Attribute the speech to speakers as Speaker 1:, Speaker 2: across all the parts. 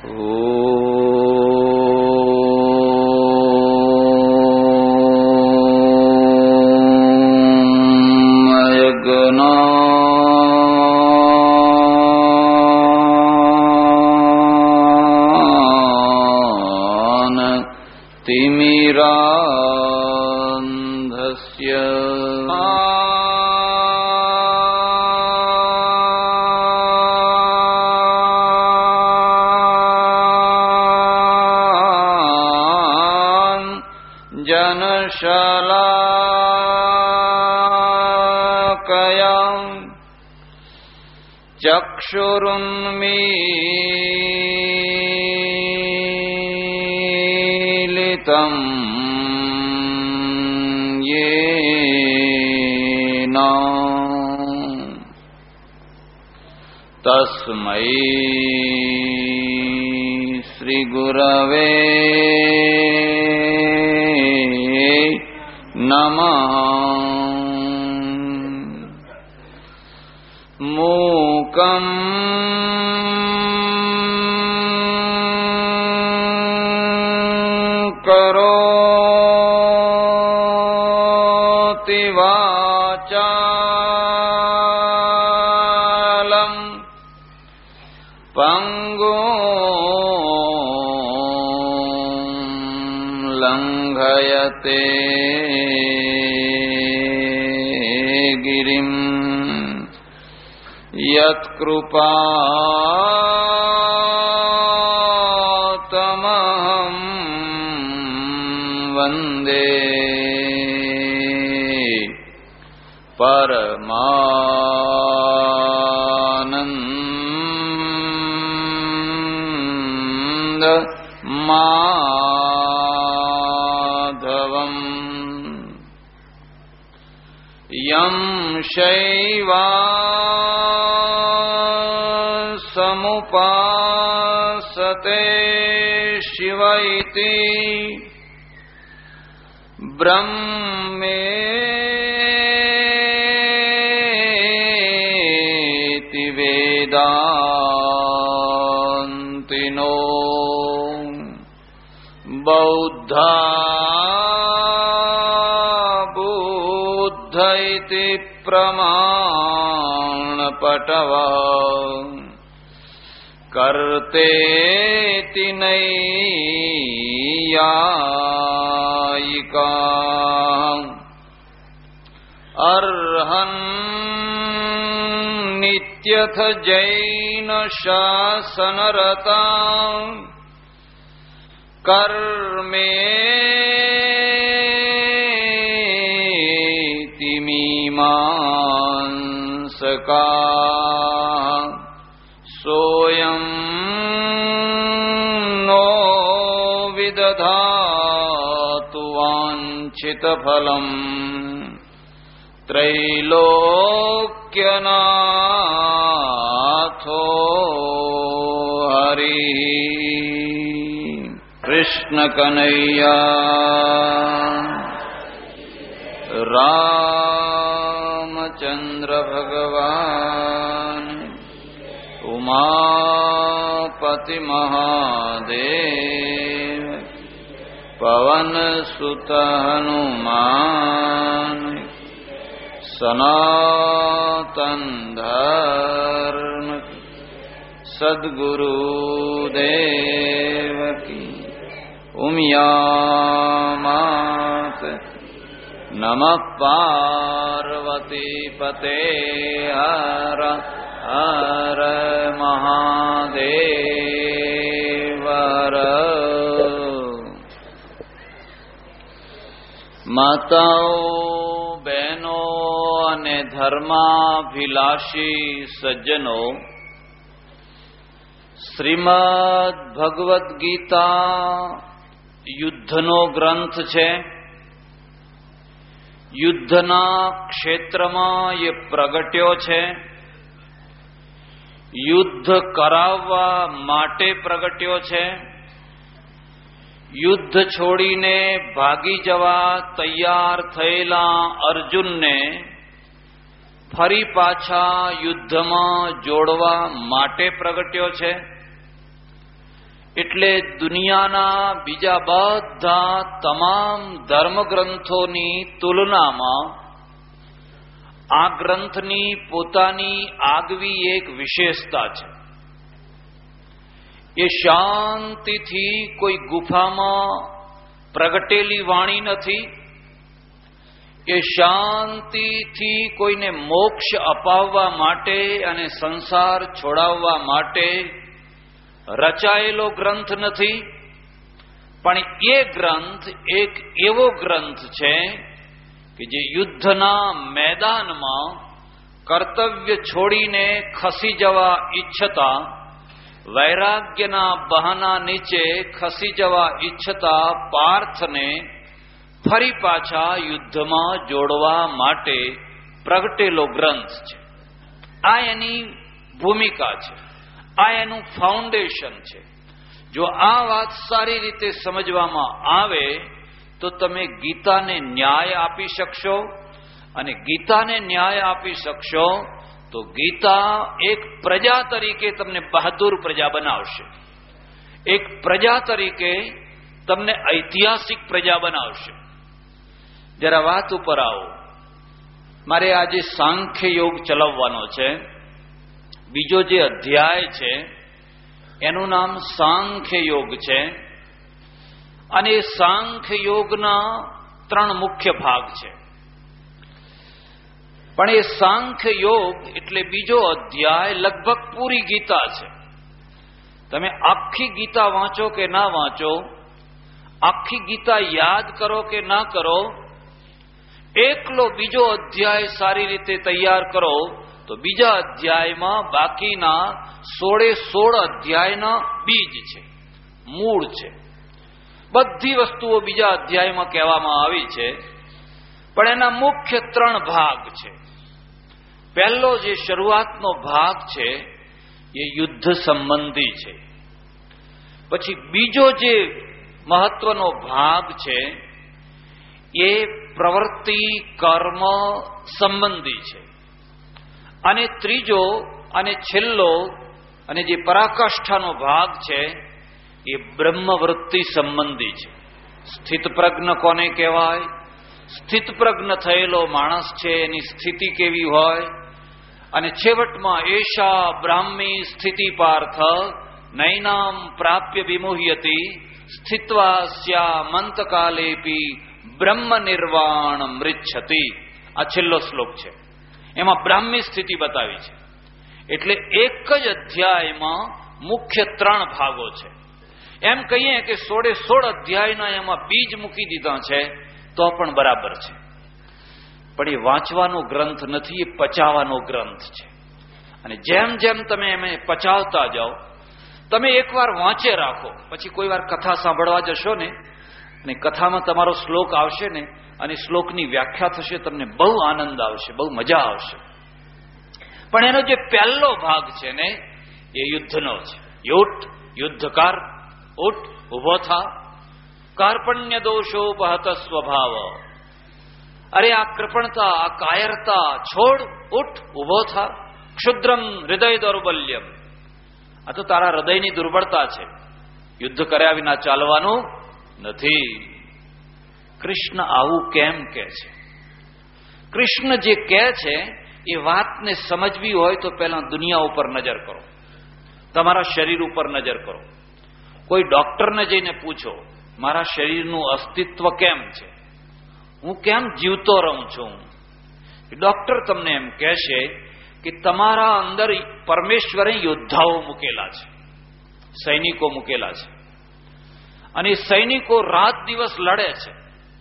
Speaker 1: चक्षुरुन्मीलितं येन तस्मै श्रीगुरवे नमः। मूकम् करोति वाचालं पंगुं लंघयते गिरिं यत्कृपातमहं वन्दे परमानंद माधवम्। यं शैवासमुपासते शिव इति ब्रह्मेति वेदान्तिनो बौद्धा बुद्ध इति प्रमाणपटवः कर्तेति नैयायिका अर्हन्नित्यथ जैन शासनरता कर्मेति मीमांसका सोऽयं नो विदधातु वाञ्छितफलम् त्रैलोक्यनाथो हरिः। कृष्ण कन्हैया रामचंद्र भगवान उमापति महादेव पवन सुत हनुमान सनातन धर्म सद्गुरुदेव की उमियामात नमः पार्वती पते हर हर महादेव। माताओ बहनों અને ધર્માભિલાષી સજ્જનો, શ્રીમદ ભગવદ્ ગીતા યુદ્ધનો ગ્રંથ છે. યુદ્ધના ક્ષેત્રમાં એ પ્રગટ્યો છે. યુદ્ધ કરાવવા માટે પ્રગટ્યો છે. યુદ્ધ છોડીને ભાગી જવા તૈયાર થયેલા અર્જુનને ફરી પાછા યુદ્ધમાં જોડવા માટે પ્રગટ્યો છે. એટલે દુનિયાના બીજા બધા તમામ ધર્મગ્રંથોની તુલનામાં આ ગ્રંથની પોતાની આગવી એક વિશેષતા છે. એ શાંતિથી કોઈ ગુફામાં પ્રગટેલી વાણી નથી. એ શાંતિથી કોઈને મોક્ષ અપાવવા માટે અને સંસાર છોડાવવા માટે રચાયેલો ગ્રંથ નથી. પણ એ ગ્રંથ એક એવો ગ્રંથ છે કે જે યુદ્ધના મેદાનમાં કર્તવ્ય છોડીને ખસી જવા ઈચ્છતા, વૈરાગ્યના બહાના નીચે ખસી જવા ઈચ્છતા પાર્થને ફરી પાછા યુદ્ધમાં જોડવા માટે પ્રગટેલો ગ્રંથ છે. આ એની ભૂમિકા છે, આ એનું ફાઉન્ડેશન છે. જો આ વાત સારી રીતે સમજવામાં આવે તો તમે ગીતાને ન્યાય આપી શકશો, અને ગીતાને ન્યાય આપી શકશો તો ગીતા એક પ્રજા તરીકે તમને બહાદુર પ્રજા બનાવશે, એક પ્રજા તરીકે તમને ઐતિહાસિક પ્રજા બનાવશે. જરા વાત ઉપર આવો. મારે આજે સાંખ્ય યોગ ચલાવવાનો છે. બીજો જે અધ્યાય છે એનું નામ સાંખ્ય યોગ છે, અને એ સાંખ્ય યોગના 3 મુખ્ય ભાગ છે. પણ એ સાંખ્ય યોગ એટલે બીજો અધ્યાય લગભગ પૂરી ગીતા છે. તમે આખી ગીતા વાંચો કે ના વાંચો, આખી ગીતા યાદ કરો કે ના કરો, એકલો બીજો અધ્યાય સારી રીતે તૈયાર કરો તો બીજા અધ્યાયમાં બાકીના 16 અધ્યાયના બીજ છે, મૂળ છે. બધી વસ્તુઓ બીજા અધ્યાયમાં કહેવામાં આવી છે, પણ એના મુખ્ય 3 ભાગ છે. પહેલો જે શરૂઆતનો ભાગ છે એ યુદ્ધ સંબંધી છે. પછી બીજો જે મહત્વનો ભાગ છે એ પ્રવૃત્તિ કર્મ સંબંધી છે. અને ત્રીજો અને છેલ્લો અને જે પરાકાષ્ઠાનો ભાગ છે એ બ્રહ્મવૃત્તિ સંબંધી છે. સ્થિતપ્રજ્ઞ કોને કહેવાય? સ્થિતપ્રજ્ઞ થયેલો માણસ છે એની સ્થિતિ કેવી હોય? અને છેવટમાં એષા બ્રાહ્મી સ્થિતિ પાર્થ નૈનામ પ્રાપ્ય વિમુહ્યતિ સ્થિત્વા સ્યા મંતકાલેપી બ્રહ્મ નિર્વાણ મૃચ્છતિ. આ છેલ્લો શ્લોક છે, એમાં બ્રાહ્મી સ્થિતિ બતાવી છે. એટલે એક જ અધ્યાયમાં મુખ્ય 3 ભાગો છે. એમ કહીએ કે 16 અધ્યાયના એમાં બીજ મૂકી દીધા છે તો પણ બરાબર છે. પણ એ વાંચવાનો ગ્રંથ નથી, એ પચાવવાનો ગ્રંથ છે. અને જેમ જેમ તમે એમને પચાવતા જાઓ, તમે એકવાર વાંચે રાખો, પછી કોઈ વાર કથા સાંભળવા જશો ને અને કથામાં તમારો શ્લોક આવશે ને અને શ્લોકની વ્યાખ્યા થશે, તમને બહુ આનંદ આવશે, બહુ મજા આવશે. પણ એનો જે પહેલો ભાગ છે ને એ યુદ્ધનો છે. યુદ્ધકાર ઉઠ, ઉભો થા, કાર્પણ્ય દોષોપહત સ્વભાવ. અરે આ કૃપણતા, આ કાયરતા છોડ, ઉઠ, ઉભો થા. ક્ષુદ્રમ હૃદય દૌર્બલ્યમ. આ તો તારા હૃદયની દુર્બળતા છે, યુદ્ધ કર્યા વિના ચાલવાનું નથી. કૃષ્ણ આવું કેમ કહે છે? કૃષ્ણ જે કહે છે એ વાતને સમજવી હોય તો પહેલા દુનિયા ઉપર નજર કરો, તમારા શરીર ઉપર નજર કરો. કોઈ ડોક્ટરને જઈને પૂછો, મારા શરીરનું અસ્તિત્વ કેમ છે, હું કેમ જીવતો રહું છું? ડોક્ટર તમને એમ કહેશે કે તમારા અંદર પરમેશ્વરે યોદ્ધાઓ મૂકેલા છે, સૈનિકો મૂકેલા છે, અને સૈનિકો રાત દિવસ લડે છે.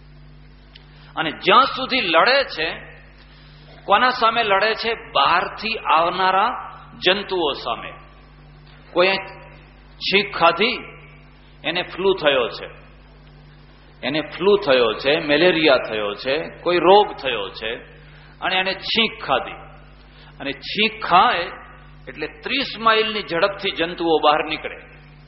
Speaker 1: અને જ્યાં સુધી લડે છે, કોના સામે લડે છે? બહારથી આવનારા જંતુઓ સામે. કોઈ છીંક ખાધી, એને ફ્લૂ થયો છે, એને ફ્લૂ થયો છે, મેલેરિયા થયો છે, કોઈ રોગ થયો છે, અને એને છીંક ખાધી. અને છીંક ખાય એટલે 30 માઇલની ઝડપથી જંતુઓ બહાર નીકળે,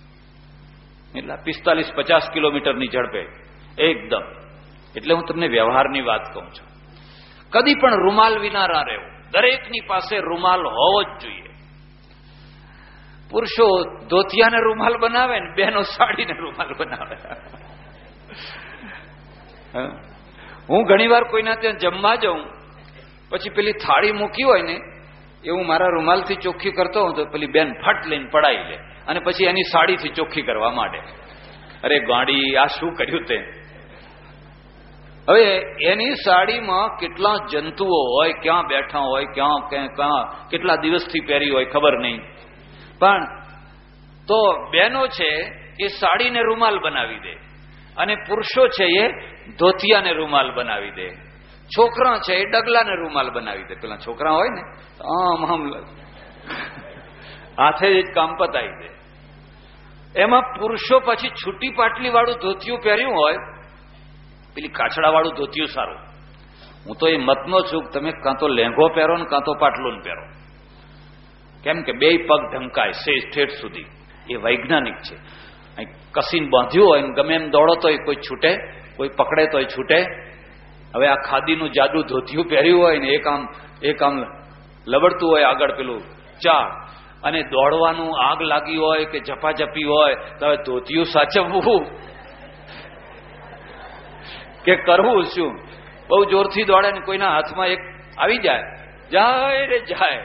Speaker 1: એટલે 45-50 કિલોમીટરની ઝડપે એકદમ. એટલે હું તમને વ્યવહારની વાત કહું છું. કદી પણ રૂમાલ વિના ના રહેવું. દરેકની પાસે રૂમાલ હોવો જ જોઈએ. પુરુષો ધોતિયાને રૂમાલ બનાવે ને બહેનો સાડીને રૂમાલ બનાવે. હું ઘણીવાર કોઈના ત્યાં જમવા જાઉં, પછી પેલી થાળી મૂકી હોય ને એ હું મારા રૂમાલથી ચોખ્ખી કરતો હોઉં તો પેલી બેન ફટ લઈને પડાવી લે અને પછી એની સાડીથી ચોખ્ખી કરવા માંડે. અરે ગાડી, આ શું કર્યું તે? હવે એની સાડીમાં કેટલા જંતુઓ હોય, ક્યાં બેઠા હોય, ક્યાં કેટલા દિવસથી પહેરી હોય ખબર નહીં. પણ તો બહેનો છે એ સાડીને રૂમાલ બનાવી દે અને પુરુષો છે એ ધોતિયાને રૂમાલ બનાવી દે. છોકરા છે એ ડગલાને રૂમાલ બનાવી દે. પેલા છોકરા હોય ને આમ હાથે જ કામ પતાવી દે. એમાં પુરુષો પછી છૂટી પાટલી વાળું ધોતિયું પહેર્યું હોય, પેલી કાછડા વાળું ધોતિયું સારું. હું તો એ મતનો છું કે તમે કાં તો લેંઘો પહેરો ને કાં તો પાટલું પહેરો. કેમ કે બે પગ ઢંકાય સેજ ઠેઠ સુધી. એ વૈજ્ઞાનિક છે. કસીને બાંધ્યું હોય ને ગમે એમ દોડો તો કોઈ છૂટે, કોઈ પકડે તો છૂટે. હવે આ ખાદીનું જાદુ ધોતિયું પહેર્યું હોય ને એક આમ લબડતું હોય આગળ પેલું ચાર, અને દોડવાનું આગ લાગી હોય કે ઝપાઝપી હોય તો હવે ધોતિયું સાચવવું કે કરવું શું? બહુ જોરથી દોડે ને કોઈના હાથમાં એક આવી જાય, જાય રે જાય.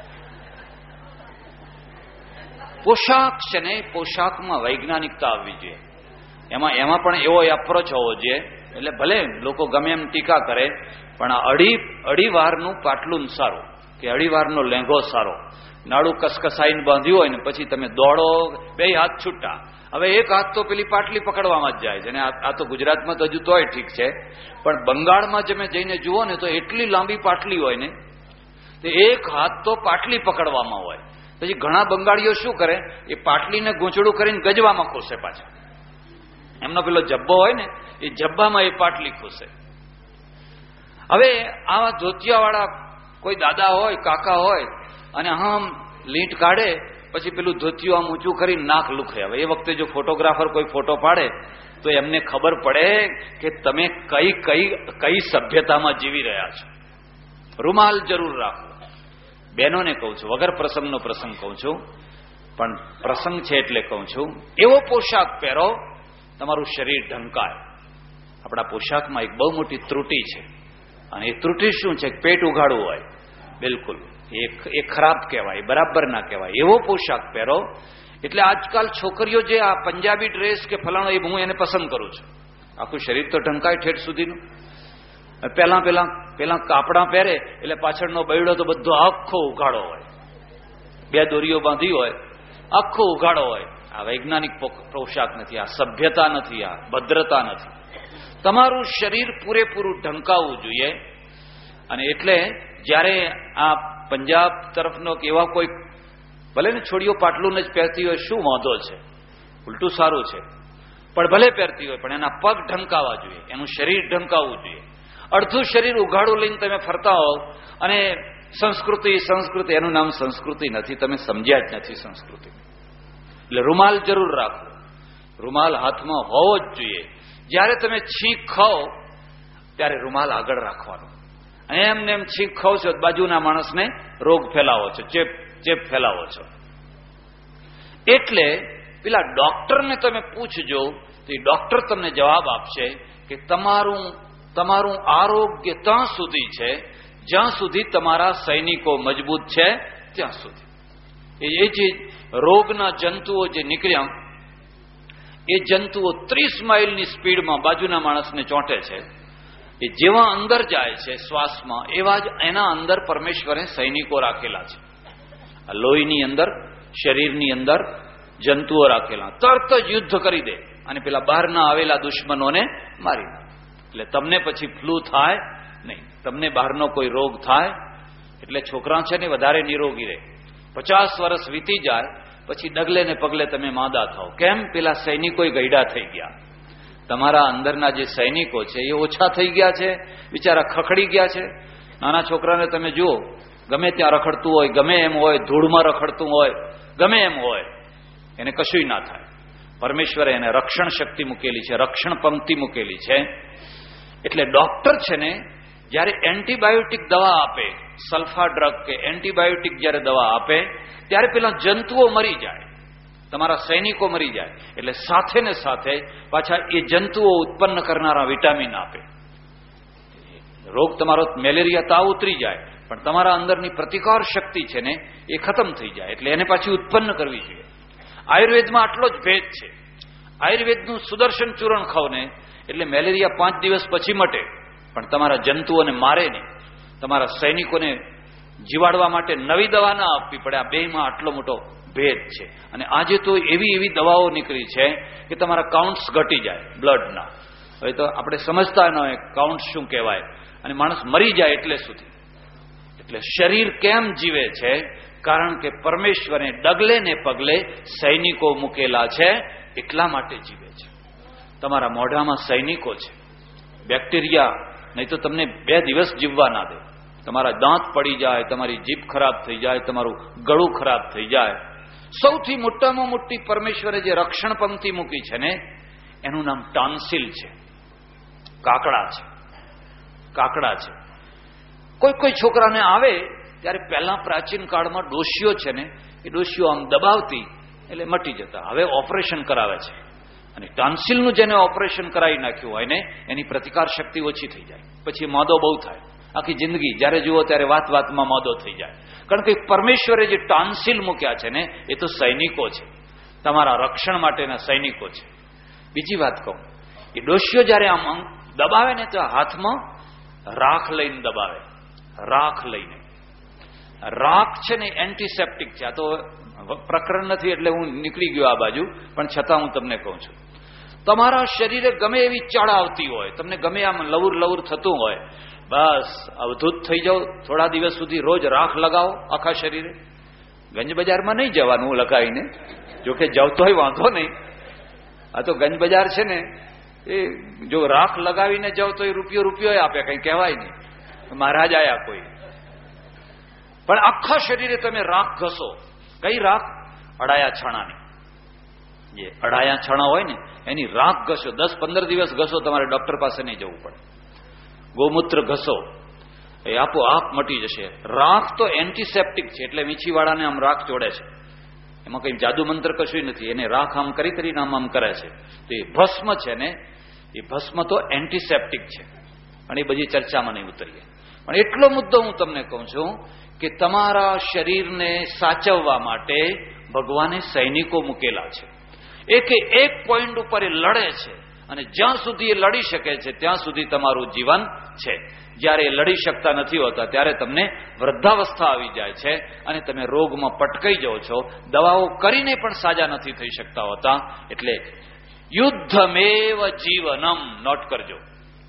Speaker 1: પોશાક છે ને, પોશાકમાં વૈજ્ઞાનિકતા આવવી જોઈએ. એમાં પણ એવો એપ્રોચ હોવો જોઈએ. એટલે ભલે લોકો ગમે એમ ટીકા કરે, પણ આ અઢી વારનું પાટલું સારું કે અઢી વારનો લેંઘો સારો. નાડું કસકસાઈને બાંધ્યું હોય ને પછી તમે દોડો, બે હાથ છૂટા. હવે એક હાથ તો પેલી પાટલી પકડવામાં જ જાય છે. અને આ તો ગુજરાતમાં તો હજુ તોય ઠીક છે, પણ બંગાળમાં તમે જઈને જુઓ ને તો એટલી લાંબી પાટલી હોય ને તો એક હાથ તો પાટલી પકડવામાં હોય. પછી ઘણા બંગાળીઓ શું કરે, એ પાટલીને ગૂંચડું કરીને ગજવામાં ખોસે પાછા. એમનો પેલો જબ્બો હોય ને એ જબ્બામાં એ પાટલી ખોસે. હવે આવા ધોતિયાવાળા કોઈ દાદા હોય, કાકા હોય, અને આમ લીંટ કાઢે, પછી પેલું ધોતિયું આમ ઊંચું કરીને નાક લુખે. હવે એ વખતે જો ફોટોગ્રાફર કોઈ ફોટો પાડે તો એમને ખબર પડે કે તમે કઈ સભ્યતામાં જીવી રહ્યા છો. રૂમાલ જરૂર રાખો. બહેનોને કહું છું, વગર પ્રસંગનો પ્રસંગ કહું છું, પણ પ્રસંગ છે એટલે કહું છું. એવો પોશાક પહેરો તમારું શરીર ઢંકાય. આપણા પોશાકમાં એક બહુ મોટી ત્રુટિ છે, અને એ ત્રુટિ શું છે? પેટ ઉઘાડવું હોય. બિલકુલ એ ખરાબ કહેવાય, બરાબર ના કહેવાય. એવો પોશાક પહેરો. એટલે આજકાલ છોકરીઓ જે આ પંજાબી ડ્રેસ કે ફલાણો, એ હું એને પસંદ કરું છું. આખું શરીર તો ઢંકાય ઠેઠ સુધીનું. પેલા કાપડા પહેરે એટલે પાછળનો બૈડો તો બધો આખો ઉઘાડો હોય, બે દોરીઓ બાંધી હોય, આખો ઉઘાડો હોય. આ વૈજ્ઞાનિક પોશાક નથી, આ સભ્યતા નથી, આ ભદ્રતા નથી. તમારું શરીર પૂરેપૂરું ઢંકાવવું જોઈએ. અને એટલે જ્યારે આ પંજાબ તરફનો એવા કોઈ, ભલે ને છોડીઓ પાટલું જ પહેરતી હોય, શું વાંધો છે? ઉલટું સારું છે. પણ ભલે પહેરતી હોય, પણ એના પગ ઢંકાવા જોઈએ, એનું શરીર ઢંકાવવું જોઈએ. અડધું શરીર ઉઘાડું લઈને તમે ફરતા હોવ અને સંસ્કૃતિ, એનું નામ સંસ્કૃતિ નથી. તમે સમજ્યા જ નથી સંસ્કૃતિ. એટલે રૂમાલ જરૂર રાખો. રૂમાલ હાથમાં હોવો જ જોઈએ. જ્યારે તમે છીંક ખાઓ ત્યારે રૂમાલ આગળ રાખવાનો. એમને એમ છીંક ખાવ છો, બાજુના માણસને રોગ ફેલાવો છો, ચેપ ફેલાવો છો. એટલે પેલા ડોક્ટરને તમે પૂછજો તો એ ડોક્ટર તમને જવાબ આપશે કે તમારું આરોગ્ય ત્યાં સુધી છે જ્યાં સુધી તમારા સૈનિકો મજબૂત છે ત્યાં સુધી. એ જે રોગના જંતુઓ જે નીકળ્યા, એ જંતુઓ 30 માઇલની સ્પીડમાં બાજુના માણસને ચોંટે છે. એ જેવા અંદર જાય છે શ્વાસમાં, એવા જ એના અંદર પરમેશ્વરે સૈનિકો રાખેલા છે. આ લોહીની અંદર, શરીરની અંદર જંતુઓ રાખેલા. તરત જ યુદ્ધ કરી દે અને પેલા બહારના આવેલા દુશ્મનોને મારી દે. એટલે તમને પછી ફ્લૂ થાય નહીં, તમને બહારનો કોઈ રોગ થાય. એટલે છોકરા છે ને વધારે નિરોગી રહે. 50 વર્ષ વીતી જાય પછી ડગલે ને પગલે તમે માંદા થાવ. કેમ? પેલા સૈનિકો ગયડા થઈ ગયા. તમારા અંદરના જે સૈનિકો છે એ ઓછા થઈ ગયા છે, બિચારા ખખડી ગયા છે. નાના છોકરાને તમે જુઓ, ગમે ત્યાં રખડતું હોય, ગમે એમ હોય, ધૂળમાં રખડતું હોય, ગમે એમ હોય, એને કશુંય ના થાય. પરમેશ્વરે એને રક્ષણ શક્તિ મૂકેલી છે, રક્ષણ પંક્તિ મૂકેલી છે. એટલે ડોક્ટર છે ને જ્યારે એન્ટીબાયોટિક દવા આપે સલ્ફા ડ્રગ કે એન્ટીબાયોટિક જ્યારે દવા આપે ત્યારે પેલા જંતુઓ મરી જાય, તમારા સૈનિકો મરી જાય, એટલે સાથે ને સાથે પાછા એ જંતુઓ ઉત્પન્ન કરનારા વિટામિન આપે. રોગ તમારો મેલેરિયા તાવ ઉતરી જાય, પણ તમારા અંદરની પ્રતિકાર શક્તિ છે ને એ ખતમ થઈ જાય, એટલે એને પાછી ઉત્પન્ન કરવી જોઈએ. આયુર્વેદમાં આટલો જ ભેદ છે. આયુર્વેદનું સુદર્શન ચૂર્ણ ખાવ ને એટલે મેલેરિયા 5 દિવસ પછી મટે, પણ તમારા જંતુઓને મારે નહીં. તમારા સૈનિકોને જીવાડવા માટે નવી દવા ના આપવી પડે. આ બેમાં આટલો મોટો ભેદ છે. અને આજે તો એવી દવાઓ નીકળી છે કે તમારા કાઉન્ટ્સ ઘટી જાય બ્લડના. હવે તો આપણે સમજતા ન હોય કાઉન્ટ શું કહેવાય, અને માણસ મરી જાય એટલે સુધી. એટલે શરીર કેમ જીવે છે? કારણ કે પરમેશ્વરે ડગલે ને પગલે સૈનિકો મૂકેલા છે, એટલા માટે જીવે છે. તમારા મોઢામાં સૈનિકો છે. બેક્ટેરિયા નહીં તો તમને 2 દિવસ જીવવા ના દે. તમારા દાંત પડી જાય, તમારી જીભ ખરાબ થઈ જાય, તમારું ગળું ખરાબ થઈ જાય. સૌથી મોટામાં મોટી પરમેશ્વરે જે રક્ષણ પંક્તિ મૂકી છે ને એનું નામ ટોન્સિલ છે, કાકડા છે. કાકડા છે. કોઈ છોકરાને આવે ત્યારે પહેલા પ્રાચીન કાળમાં ડોશીઓ છે ને એ ડોશીઓ આમ દબાવતી એટલે મટી જતા. હવે ઓપરેશન કરાવે છે, અને ટોન્સિલનું જેને ઓપરેશન કરાવી નાખ્યું હોય ને એની પ્રતિકાર શક્તિ ઓછી થઈ જાય, પછી મોદો બહુ થાય. આખી જિંદગી જ્યારે જુઓ ત્યારે વાતમાં મોદો થઈ જાય. કારણ કે પરમેશ્વરે જે ટોન્સિલ મૂક્યા છે ને એ તો સૈનિકો છે, તમારા રક્ષણ માટેના સૈનિકો છે. બીજી વાત કહું, એ ડોશીઓ જ્યારે આમ દબાવે ને તો હાથમાં રાખ લઈને દબાવે. રાખ લઈને. રાખ છે ને એન્ટીસેપ્ટિક છે. આ તો પ્રકરણ નથી એટલે હું નીકળી ગયો આ બાજુ, પણ છતાં હું તમને કહું છું, તમારા શરીરે ગમે એવી ચડ આવતી હોય, તમને ગમે આમ લવર થતું હોય, બસ અવધૂત થઈ જાઓ. થોડા દિવસ સુધી રોજ રાખ લગાવો આખા શરીરે. ગંજ બજારમાં નહીં જવાનું લગાવીને, જોકે જાવ તોય વાંધો નહીં. આ તો ગંજ બજાર છે ને એ જો રાખ લગાવીને જાવ તો એ રૂપિયો આપે, કઈ કહેવાય નહીં. મહારાજ આયા કોઈ, પણ આખા શરીરે તમે રાખ ઘસો. કઈ રાખ? અડાયા છાણાની. જે અડાયા છાણા હોય ને એની રાખ ઘસો. 10-15 દિવસ ઘસો, તમારે ડોક્ટર પાસે નહીં જવું પડે. ગૌમૂત્ર ઘસો, એ આપોઆપ મટી જશે. રાખ તો એન્ટીસેપ્ટિક છે, એટલે વીંછીવાળાને આમ રાખ જોડે છે. એમાં કઈ જાદુ મંત્ર કશું નથી. એને રાખ આમ કરીને આમ કરે છે. તો એ ભસ્મ છે ને, એ ભસ્મ તો એન્ટીસેપ્ટિક છે. અને એ બધી ચર્ચામાં નહીં ઉતરીએ. પણ એટલો મુદ્દો હું તમને કહું છું કે તમારા શરીરને સાચવવા માટે ભગવાને સૈનિકો મૂકેલા છે. એક પોઈન્ટ ઉપર એ લડે છે, અને જ્યાં સુધી એ લડી શકે છે ત્યાં સુધી તમારું જીવન છે. જ્યારે એ લડી શકતા નથી હોતા ત્યારે તમને વૃદ્ધાવસ્થા આવી જાય છે, અને તમે રોગમાં પટકાઈ જાઓ છો. દવાઓ કરીને પણ સાજા નથી થઈ શકતા હોતા. એટલે યુદ્ધમેવ જીવનમ નોટ કરજો.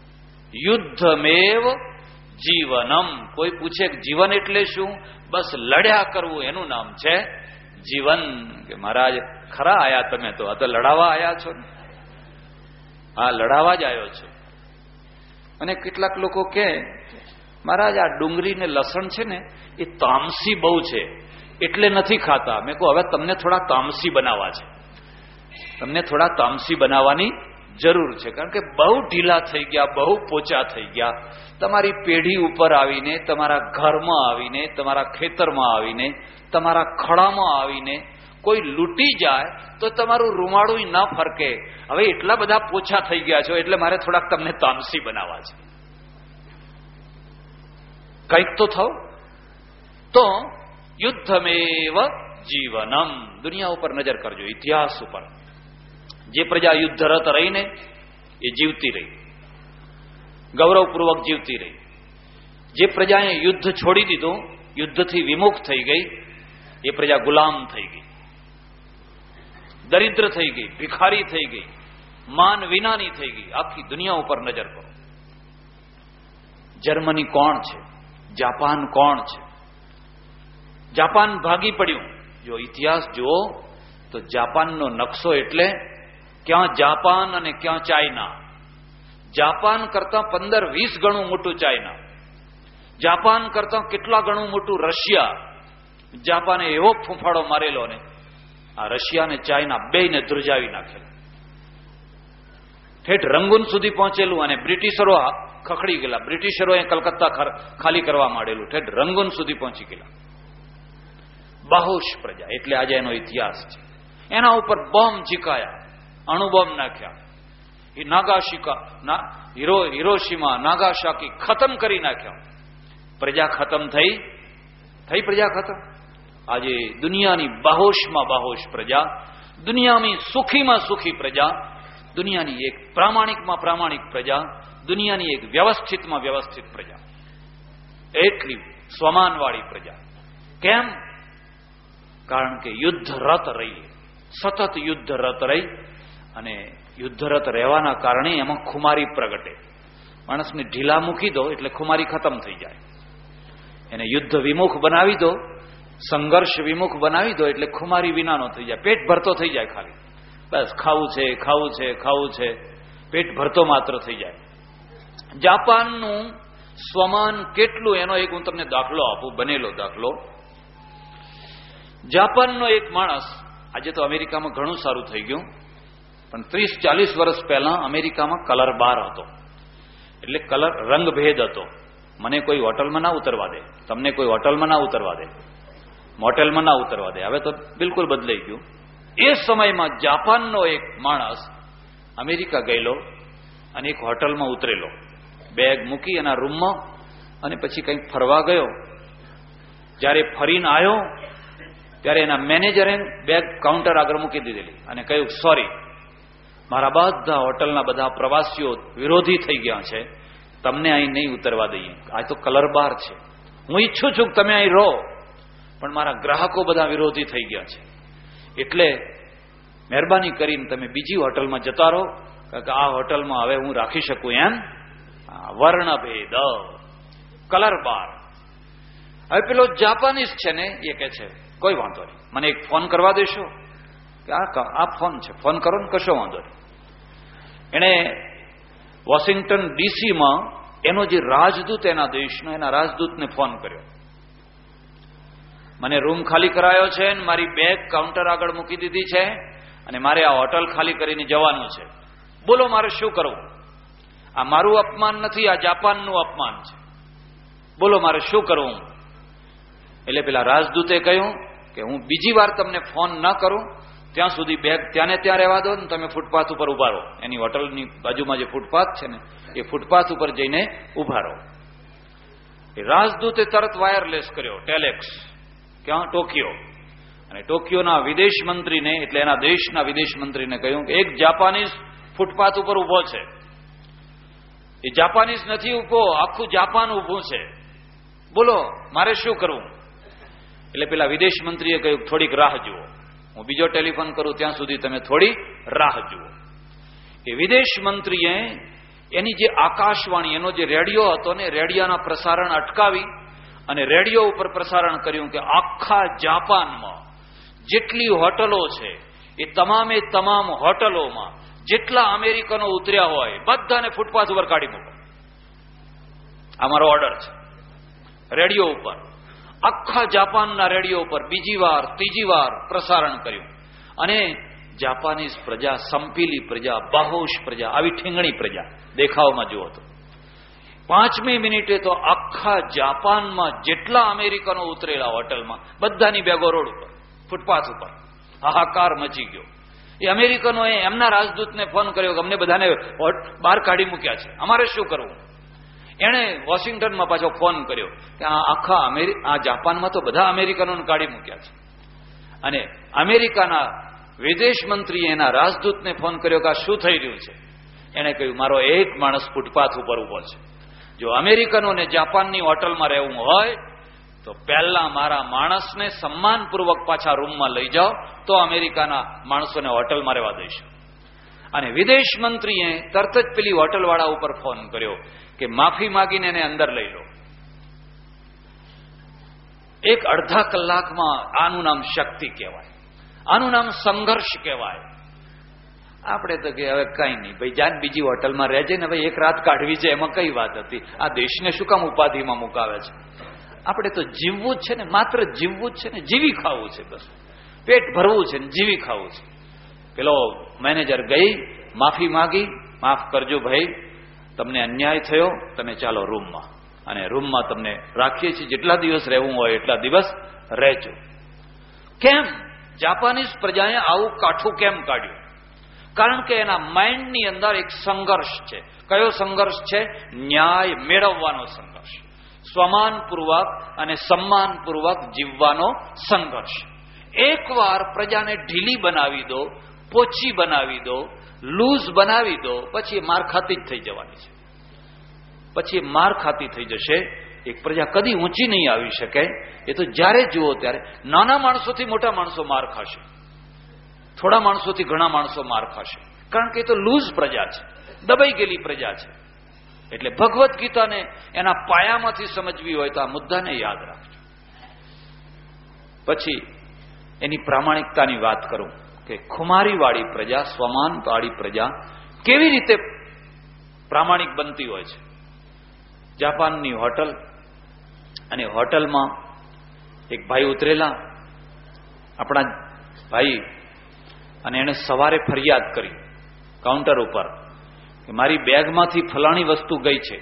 Speaker 1: યુદ્ધમેવ જીવનમ. કોઈ પૂછે કે જીવન એટલે શું? બસ લડ્યા કરવું એનું નામ છે જીવન. કે મહારાજ ખરા આયા તમે તો, આ તો લડાવા આયા છો ને. હા, લડાવા જ આવ્યો છો. અને કેટલાક લોકો કે મહારાજ આ ડુંગળી ને લસણ છે ને એ તામસી બહુ છે એટલે નથી ખાતા. મેં કહું હવે તમને થોડા તામસી બનાવવા છે. તમને થોડા તામસી બનાવવાની જરૂર છે, કારણ કે બહુ ઢીલા થઈ ગયા, બહુ પોચા થઈ ગયા. તમારી પેઢી ઉપર આવીને, તમારા ઘરમાં આવીને, તમારા ખેતરમાં આવીને, તમારા ખડામાં આવીને કોઈ લૂંટી જાય તો તમારું રૂમાળું ન ફરકે. હવે એટલા બધા પોછા થઈ ગયા છો એટલે મારે થોડાક તમને તામસી બનાવવા છે. કંઈક તો થો. તો યુદ્ધમેવ જીવનમ. દુનિયા ઉપર નજર કરજો, ઇતિહાસ ઉપર. જે પ્રજા યુદ્ધરત રહીને એ જીવતી રહી, ગૌરવપૂર્વક જીવતી રહી. જે પ્રજાએ યુદ્ધ છોડી દીધું, યુદ્ધથી વિમુખ થઈ ગઈ, એ પ્રજા ગુલામ થઈ ગઈ, દરિદ્ર થઈ ગઈ, ભિખારી થઈ ગઈ, માન વિનાની થઈ ગઈ. આખી દુનિયા ઉપર નજર કરો. જર્મની કોણ છે? જાપાન કોણ છે? જાપાન ભાગી પડ્યું. જો ઇતિહાસ જુઓ તો જાપાનનો નકશો એટલે ક્યાં જાપાન અને ક્યાં ચાઇના. જાપાન કરતા 15-20 ગણું મોટું ચાઇના. જાપાન કરતા કેટલા ગણું મોટું રશિયા. જાપાને એવો ફૂંફાડો મારેલો ને આ રશિયા અને ચાઇના બેયને ધ્રુજાવી નાખેલા. ઠેઠ રંગૂન સુધી પહોંચેલું. અને બ્રિટિશરો ખખડી ગયેલા. બ્રિટિશરોએ કલકત્તા ખાલી કરવા માંડેલું, ઠેઠ રંગૂન સુધી પહોંચી ગયેલા. બાહોશ પ્રજા એટલે આજે એનો ઇતિહાસ છે. એના ઉપર બોમ્બ ઝીકાયા, અણુબોમ્બ નાખ્યા. હિરોશીમા, નાગાસાકી ખતમ કરી નાખ્યા. પ્રજા ખતમ થઈ પ્રજા ખતમ. આજે દુનિયાની બાહોશમાં બાહોશ પ્રજા, દુનિયાની સુખીમાં સુખી પ્રજા, દુનિયાની એક પ્રામાણિકમાં પ્રામાણિક પ્રજા, દુનિયાની એક વ્યવસ્થિતમાં વ્યવસ્થિત પ્રજા, એટલી સ્વમાનવાળી પ્રજા. કેમ? કારણ કે યુદ્ધરત રહી, સતત યુદ્ધરત રહી, અને યુદ્ધરત રહેવાના કારણે એમાં ખુમારી પ્રગટે. માણસને ઢીલા મૂકી દો એટલે ખુમારી ખતમ થઈ જાય. એને યુદ્ધ વિમુખ બનાવી દો, સંઘર્ષ વિમુખ બનાવી દો એટલે ખુમારી વિનાનો થઈ જાય. પેટ ભરતો થઈ જાય. ખાલી બસ ખાવું છે, ખાવું છે, ખાવું છે, પેટ ભરતો માત્ર થઈ જાય. જાપાનનું સ્વમાન કેટલું, એનો એક હું તમને દાખલો આપું, બનેલો દાખલો. જાપાનનો એક માણસ, આજે તો અમેરિકામાં ઘણું સારું થઈ ગયું, પણ 30-40 વર્ષ પહેલા અમેરિકામાં કલર બાર હતો. એટલે કલર રંગભેદ હતો. મને કોઈ હોટલમાં ના ઉતરવા દે, તમને કોઈ હોટલમાં ના ઉતરવા દે, મોટેલમાં ના ઉતરવા દે. હવે તો બિલકુલ બદલાઈ ગયું. એ સમયમાં જાપાનનો એક માણસ અમેરિકા ગયેલો અને એક હોટલમાં ઉતરેલો, બેગ મૂકી એના રૂમમાં, અને પછી કંઈક ફરવા ગયો. જ્યારે ફરીને આવ્યો ત્યારે એના મેનેજરે બેગ કાઉન્ટર આગળ મૂકી દીધેલી અને કહ્યું, સોરી, મારા બધા હોટલના બધા પ્રવાસીઓ વિરોધી થઈ ગયા છે, તમને અહીં નહીં ઉતરવા દઈએ. આ તો કલર બાર છે. હું ઈચ્છું છું કે તમે અહીં રહો, પણ મારા ગ્રાહકો બધા વિરોધી થઈ ગયા છે, એટલે મહેરબાની કરીને તમે બીજી હોટલમાં જતા રહો, કારણ કે આ હોટલમાં હવે હું રાખી શકું એમ. વર્ણભેદ, કલર બાર. હવે પેલો જાપાનીઝ છે ને, એ કે છે કોઈ વાંધો નહીં, મને એક ફોન કરવા દેશો? કે આ ફોન છે, ફોન કરો ને, કશો વાંધો નહીં. એણે વોશિંગ્ટન ડીસીમાં એનો જે રાજદૂત એના દેશનો, એના રાજદૂતને ફોન કર્યો. મને રૂમ ખાલી કરાયો છે, મારી બેગ કાઉન્ટર આગળ મૂકી દીધી છે, અને મારે આ હોટલ ખાલી કરીને જવાનું છે. બોલો મારે શું કરવું? આ મારું અપમાન નથી, આ જાપાનનું અપમાન છે. બોલો મારે શું કરવું? એટલે પેલા રાજદૂતે કહ્યું કે હું બીજી વાર તમને ફોન ન કરું ત્યાં સુધી બેગ ત્યાં ને ત્યાં રહેવા દો, ને તમે ફૂટપાથ ઉપર ઉભા રહો. એની હોટલની બાજુમાં જે ફૂટપાથ છે ને, એ ફૂટપાથ ઉપર જઈને ઉભા રહો. એ રાજદૂતે તરત વાયરલેસ કર્યો, ટેલેક્સ, ક્યાં? ટોકિયો. અને ટોકિયોના વિદેશ મંત્રીને, એટલે એના દેશના વિદેશ મંત્રીને કહ્યું કે એક જાપાનીઝ ફૂટપાથ ઉપર ઉભો છે. એ જાપાનીઝ નથી ઉભો, આખું જાપાન ઉભું છે. બોલો મારે શું કરવું? એટલે પેલા વિદેશ મંત્રીએ કહ્યું, થોડીક રાહ જુઓ, હું બીજો ટેલિફોન કરું ત્યાં સુધી તમે થોડી રાહ જુઓ. એ વિદેશ મંત્રીએ એની જે આકાશવાણી, એનો જે રેડિયો હતો ને, રેડિયોના પ્રસારણ અટકાવી અને રેડિયો ઉપર પ્રસારણ કર્યું કે આખા જાપાનમાં જેટલી હોટલો છે એ તમામે તમામ હોટલોમાં જેટલા અમેરિકનો ઉતર્યા હોય બધાને ફૂટપાથ ઉપર કાઢી મૂકો. અમારો ઓર્ડર છે. રેડિયો ઉપર, આખા જાપાનના રેડિયો ઉપર બીજી વાર ત્રીજી વાર પ્રસારણ કર્યું. અને જાપાનીઝ પ્રજા, સંપીલી પ્રજા, બાહોશ પ્રજા, આવી ઠીંગણી પ્રજા દેખાવમાં જુઓ તો 5મી મિનિટે તો આખા જાપાનમાં જેટલા અમેરિકનો ઉતરેલા હોટલમાં બધાની બેગો રોડ ઉપર, ફૂટપાથ ઉપર. હાહાકાર મચી ગયો. એ અમેરિકનોએ એમના રાજદૂતને ફોન કર્યો કે અમને બધાને બહાર કાઢી મૂક્યા છે, અમારે શું કરવું? એણે વોશિંગ્ટનમાં પાછો ફોન કર્યો કે આ જાપાનમાં તો બધા અમેરિકનોને કાઢી મૂક્યા છે. અને અમેરિકાના વિદેશ મંત્રીએ એના રાજદૂતને ફોન કર્યો કે આ શું થઈ રહ્યું છે? એણે કહ્યું, મારો એક માણસ ફૂટપાથ ઉપર ઉભો છે. જો અમેરિકનોને જાપાનની હોટલમાં રહેવું હોય તો પહેલા મારા માણસને સન્માનપૂર્વક પાછા રૂમમાં લઈ જાઓ, તો અમેરિકાના માણસોને હોટલમાં રહેવા દઈશું. અને વિદેશ મંત્રીએ તરત જ પેલી હોટલવાળા ઉપર ફોન કર્યો કે માફી માગીને એને અંદર લઈ લો. એક અડધા કલાકમાં આનું નામ શક્તિ કહેવાય, આનું નામ સંઘર્ષ કહેવાય. આપણે તો કે હવે કઈ નહીં ભાઈ, જાન બીજી હોટલમાં રહેજે ને ભાઈ, એક રાત કાઢવી છે, એમાં કઈ વાત હતી? આ દેશને શું કામ ઉપાધિમાં મુકાવે છે? આપણે તો જીવવું જ છે ને, માત્ર જીવવું જ છે ને, જીવી ખાવું છે, બસ પેટ ભરવું છે ને જીવી ખાવું છે. પેલો મેનેજર ગઈ, માફી માગી, માફ કરજો ભાઈ, તમને અન્યાય થયો, તમે ચાલો રૂમમાં, અને રૂમમાં તમને રાખીએ છીએ, જેટલા દિવસ રહેવું હોય એટલા દિવસ રહેજો. કેમ જાપાનીઝ પ્રજાએ આવું કાઠું કેમ કાઢ્યું? કારણ કે એના માઇન્ડની અંદર એક સંઘર્ષ છે. કયો સંઘર્ષ છે? ન્યાય મેળવવાનો સંઘર્ષ, સ્વમાનપૂર્વક અને સન્માનપૂર્વક જીવવાનો સંઘર્ષ. એકવાર પ્રજાને ઢીલી બનાવી દો, પોચી બનાવી દો, લૂઝ બનાવી દો, પછી માર ખાતી જ થઈ જવાની છે. પછી માર ખાતી થઈ જશે. એક પ્રજા કદી ઊંચી નહીં આવી શકે. એ તો જ્યારે જુઓ ત્યારે નાના માણસોથી મોટા માણસો માર ખાશે, થોડા માણસોથી ઘણા માણસો માર ખાશે, કારણ કે એ તો લૂઝ પ્રજા છે, દબાઈ ગયેલી પ્રજા છે. એટલે ભગવદ્ ગીતાને એના પાયામાંથી સમજવી હોય તો આ મુદ્દાને યાદ રાખજો. પછી એની પ્રામાણિકતાની વાત કરું કે ખુમારીવાળી પ્રજા, સ્વમાનવાળી પ્રજા કેવી રીતે પ્રામાણિક બનતી હોય છે. જાપાનની હોટલ, અને હોટલમાં એક ભાઈ ઉતરેલા, આપણા ભાઈ, અને એણે સવારે ફરિયાદ કરી કાઉન્ટર ઉપર કે મારી બેગમાંથી ફલાણી વસ્તુ ગઈ છે,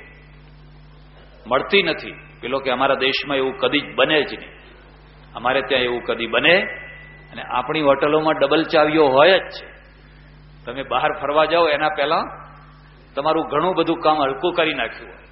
Speaker 1: મળતી નથી. પેલો કે અમારા દેશમાં એવું કદી જ બને જ નહીં, અમારે ત્યાં એવું કદી બને, અને આપણી હોટલોમાં ડબલ ચાવીઓ હોય જ છે. તમે બહાર ફરવા જાઓ એના પહેલા તમારું ઘણું બધું કામ હલકું કરી નાખ્યું હોય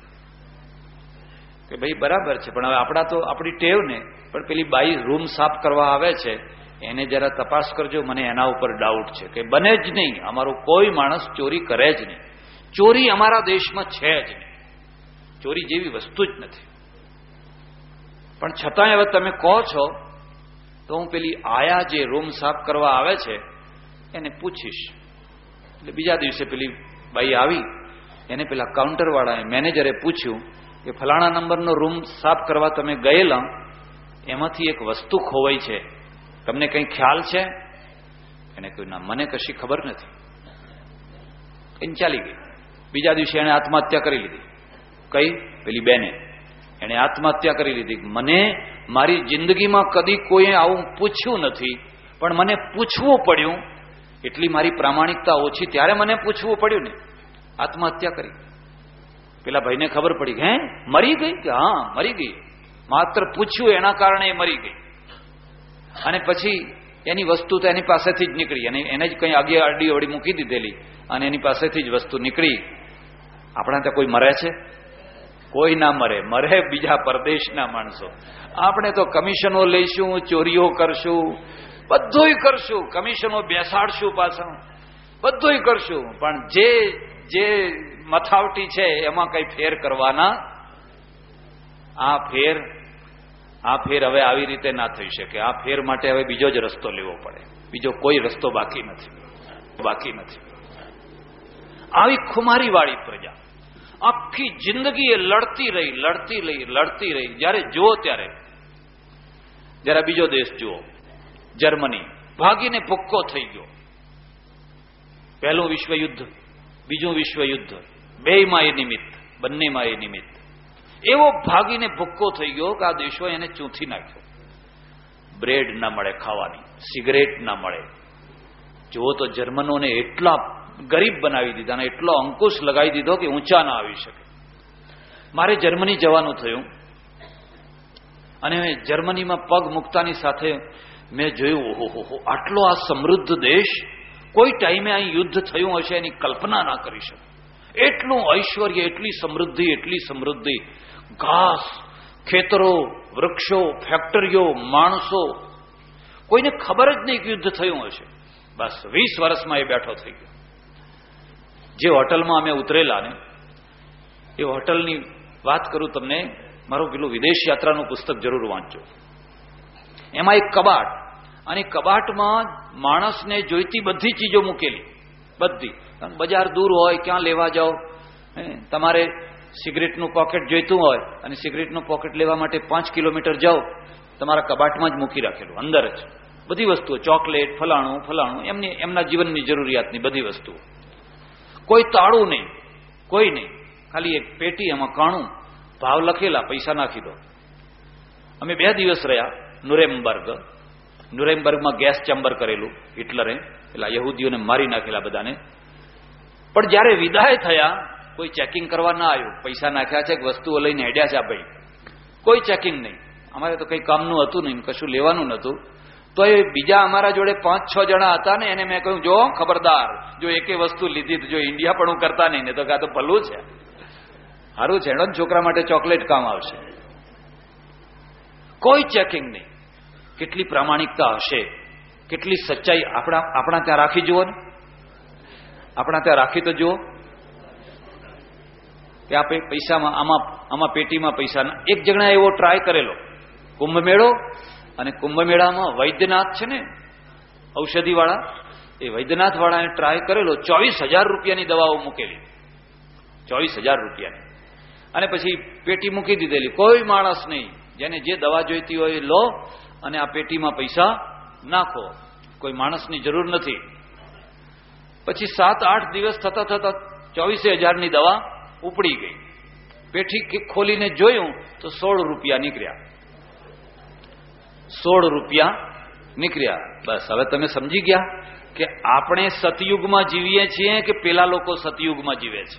Speaker 1: કે ભાઈ બરાબર છે, પણ હવે આપણા તો આપણી ટેવ ને, પણ પેલી બાઈ રૂમ સાફ કરવા આવે છે એને જરા તપાસ કરજો, મને એના ઉપર ડાઉટ છે. કે બને જ નહીં, અમારો કોઈ માણસ ચોરી કરે જ નહીં, ચોરી અમારા દેશમાં છે જ નહીં, ચોરી જેવી વસ્તુ જ નથી. પણ છતાંય હવે તમે કહો છો તો હું પેલી આયા જે રૂમ સાફ કરવા આવે છે એને પૂછીશ. એટલે બીજા દિવસે પેલી બાઈ આવી, એને પેલા કાઉન્ટરવાળાએ, મેનેજરે પૂછ્યું કે ફલાણા નંબરનો રૂમ સાફ કરવા તમે ગયેલા, એમાંથી એક વસ્તુ ખોવાઈ છે, તમને કંઈ ખ્યાલ છે? એને કહ્યું ના, મને કશી ખબર નથી. કઈ ચાલી ગઈ. બીજા દિવસે એને આત્મહત્યા કરી લીધી. કઈ? પેલી બેને એને આત્મહત્યા કરી લીધી. મને મારી જિંદગીમાં કદી કોઈએ આવું પૂછ્યું નથી, પણ મને પૂછવું પડ્યું, એટલી મારી પ્રામાણિકતા ઓછી, ત્યારે મને પૂછવું પડ્યું ને, આત્મહત્યા કરી. પેલા ભાઈને ખબર પડી, હે મરી ગઈ? કે હા મરી ગઈ, માત્ર પૂછ્યું એના કારણે એ મરી ગઈ. અને પછી એની વસ્તુ તો એની પાસેથી જ નીકળી, અને એને જ કંઈ આગે અડી અડી મૂકી દીધેલી, અને એની પાસેથી જ વસ્તુ નીકળી. આપણા ત્યાં કોઈ મરે છે? કોઈ ના મરે, મરે બીજા પરદેશના માણસો. આપણે તો કમિશનો લઈશું, ચોરીઓ કરશું, બધુંય કરશું, કમિશનો બેસાડશું પાછળ, બધુંય કરશું, પણ જે મથાવટી છે એમાં કઈ ફેર કરવાના. આ ફેર હવે આવી રીતે ના થઈ શકે. આ ફેર માટે હવે બીજો જ રસ્તો લેવો પડે, બીજો કોઈ રસ્તો બાકી નથી. આવી ખુમારીવાળી પ્રજા આખી જિંદગી એ લડતી રહી. જ્યારે જુઓ ત્યારે, જરા બીજો દેશ જુઓ, જર્મની ભાગીને ભૂક્કો થઈ ગયો. પહેલું વિશ્વયુદ્ધ, બીજું વિશ્વયુદ્ધ, બેયમાં એ નિમિત્ત, બંનેમાં એ નિમિત્ત એવો ભાગીને ભૂક્કો થઈ ગયો કે આ દેશો એને ચૂંથી નાખ્યો. બ્રેડ ના મળે ખાવાની, સિગરેટ ના મળે. જુઓ તો જર્મનોને એટલા ગરીબ બનાવી દીધા, અને એટલો અંકુશ લગાવી દીધો કે ઊંચા ના આવી શકે. મારે જર્મની જવાનું થયું, અને જર્મનીમાં પગ મૂકતાની સાથે મેં જોયું, ઓહો, આટલો આ સમૃદ્ધ દેશ, કોઈ ટાઈમે અહીં યુદ્ધ થયું હશે એની કલ્પના ના કરી શકે. એટલું ઐશ્વર્ય, એટલી સમૃદ્ધિ, ઘાસ, ખેતરો, વૃક્ષો, ફેક્ટરીઓ, માણસો, કોઈને ખબર જ નહીં કે યુદ્ધ થયું હશે. બસ 20 વર્ષમાં એ બેઠો થઈ ગયો. જે હોટલમાં અમે ઉતરેલા ને, એ હોટલની વાત કરું તમને, મારું પેલું વિદેશ યાત્રાનું પુસ્તક જરૂર વાંચજો. એમાં એક કબાટ, અને કબાટમાં માણસને જોઈતી બધી ચીજો મૂકેલી, બધી. બજાર દૂર હોય, ક્યાં લેવા જાઓ, તમારે સિગરેટનું પોકેટ જોઈતું હોય અને સિગરેટનું પોકેટ લેવા માટે 5 કિલોમીટર જાઓ, તમારા કબાટમાં જ મૂકી રાખેલું, અંદર જ બધી વસ્તુઓ, ચોકલેટ, ફલાણું, એમના જીવનની જરૂરિયાતની બધી વસ્તુઓ. કોઈ તાળું નહીં, કોઈ નહીં, ખાલી એક પેટી, એમાં કાણું, ભાવ લખેલા, પૈસા નાખી દો. અમે 2 દિવસ રહ્યા નુરેમ્બર્ગમાં ગેસ ચેમ્બર કરેલું હિટલરે, પેલા યહૂદીઓને મારી નાખેલા બધાને. પણ જ્યારે વિદાય થયા કોઈ ચેકિંગ કરવા ના આવ્યું. પૈસા નાખ્યા છે, વસ્તુઓ લઈને હેડ્યા છે આ ભાઈ, કોઈ ચેકિંગ નહીં. અમારે તો કઈ કામનું હતું નહીં, કશું લેવાનું નતું. તો એ બીજા અમારા જોડે 5-6 જણા હતા ને, એને મેં કહ્યું, જો ખબરદાર, જો એકે વસ્તુ લીધી તો જો ઇન્ડિયા પણ હું કરતા નહીં, ને તો કાં તો ભલું છે, સારું છે, એનો છોકરા માટે ચોકલેટ કામ આવશે. કોઈ ચેકિંગ નહીં. કેટલી પ્રામાણિકતા હશે, કેટલી સચ્ચાઈ આપણા ત્યાં રાખી જુઓ ને, આપણા ત્યાં રાખી તો જુઓ કે આ પૈસામાં આમાં પેટીમાં પૈસા. એક જણા એવો ટ્રાય કરેલો, કુંભ મેળો, અને કુંભ મેળામાં વૈદ્યનાથ છે ને ઔષધિ વાળા, એ વૈદ્યનાથ વાળાએ ટ્રાય કરેલો, 24,000 રૂપિયાની દવાઓ મૂકેલી, 24,000 રૂપિયાની, અને પછી પેટી મૂકી દીધેલી. કોઈ માણસ નહીં, જેને જે દવા જોઈતી હોય એ લો અને આ પેટીમાં પૈસા નાખો, કોઈ માણસની જરૂર નથી. પછી 7-8 દિવસ થતા થતા 24,000ની દવા ઉપડી ગઈ. પેટી ખોલીને જોયું તો 16 રૂપિયા નીકળ્યા, 16 રૂપિયા નીકળ્યા. બસ હવે તમે સમજી ગયા કે આપણે સતયુગમાં જીવીએ છીએ કે પેલા લોકો સતયુગમાં જીવે છે.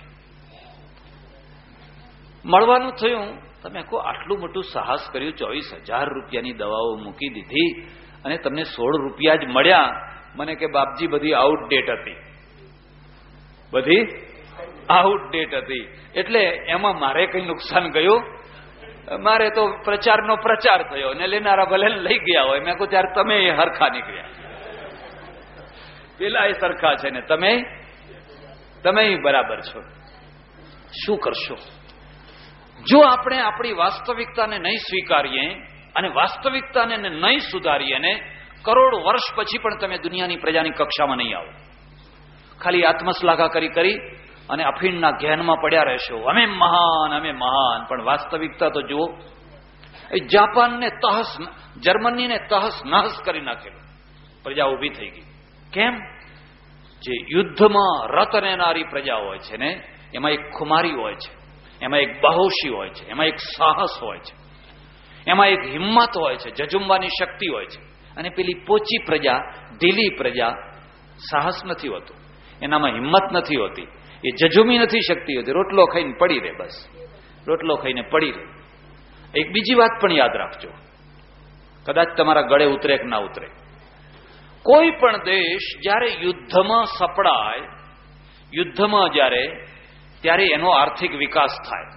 Speaker 1: મળવાનું થયું, તમે કહો આટલું મોટું સાહસ કર્યું, 24,000 રૂપિયાની દવાઓ મૂકી દીધી અને તમને 16 રૂપિયા જ મળ્યા. મને કે બાપજી બધી આઉટડેટ હતી, બધી આઉટડેટ હતી. એટલે એમાં મારે કઈ નુકસાન ગયું? મારે તો પ્રચારનો પ્રચાર થયો ને લેનારા ભલે લઈ ગયા હોય. મેં કહું ત્યારે તમે એ હરખા નીકળ્યા, પેલા એ સરખા છે ને તમે બરાબર છો. શું કરશો જો આપણે આપણી વાસ્તવિકતાને નહીં સ્વીકારીએ અને વાસ્તવિકતાને નહીં સુધારીએ ને? કરોડ વર્ષ પછી પણ તમે દુનિયાની પ્રજાની કક્ષામાં નહીં આવો. ખાલી આત્મશ્લાઘા કરી અને અફીણના જ્ઞાનમાં પડ્યા રહેશો, અમે મહાન. પણ વાસ્તવિકતા તો જુઓ. એ જાપાનને જર્મનીને તહસ નહસ કરી નાખેલું, પ્રજા ઉભી થઈ ગઈ. કેમ? જે યુદ્ધમાં રત રહેનારી પ્રજા હોય છે ને, એમાં એક ખુમારી હોય છે, એમાં એક બાહોશી હોય છે, એમાં એક સાહસ હોય છે, એમાં એક હિંમત હોય છે, જજુમવાની શક્તિ હોય છે. અને પેલી પોચી પ્રજા, ઢીલી પ્રજા, સાહસ નથી હોતું, એનામાં હિંમત નથી હોતી, એ જજુમી નથી શકતી હોતી. રોટલો ખાઈને પડી રહે, બસ રોટલો ખાઈને પડી રહે. એક બીજી વાત પણ યાદ રાખજો, કદાચ તમારા ગળે ઉતરે કે ના ઉતરે. કોઈ પણ દેશ જ્યારે યુદ્ધમાં સપડાય, યુદ્ધમાં ત્યારે એનો આર્થિક વિકાસ થાય.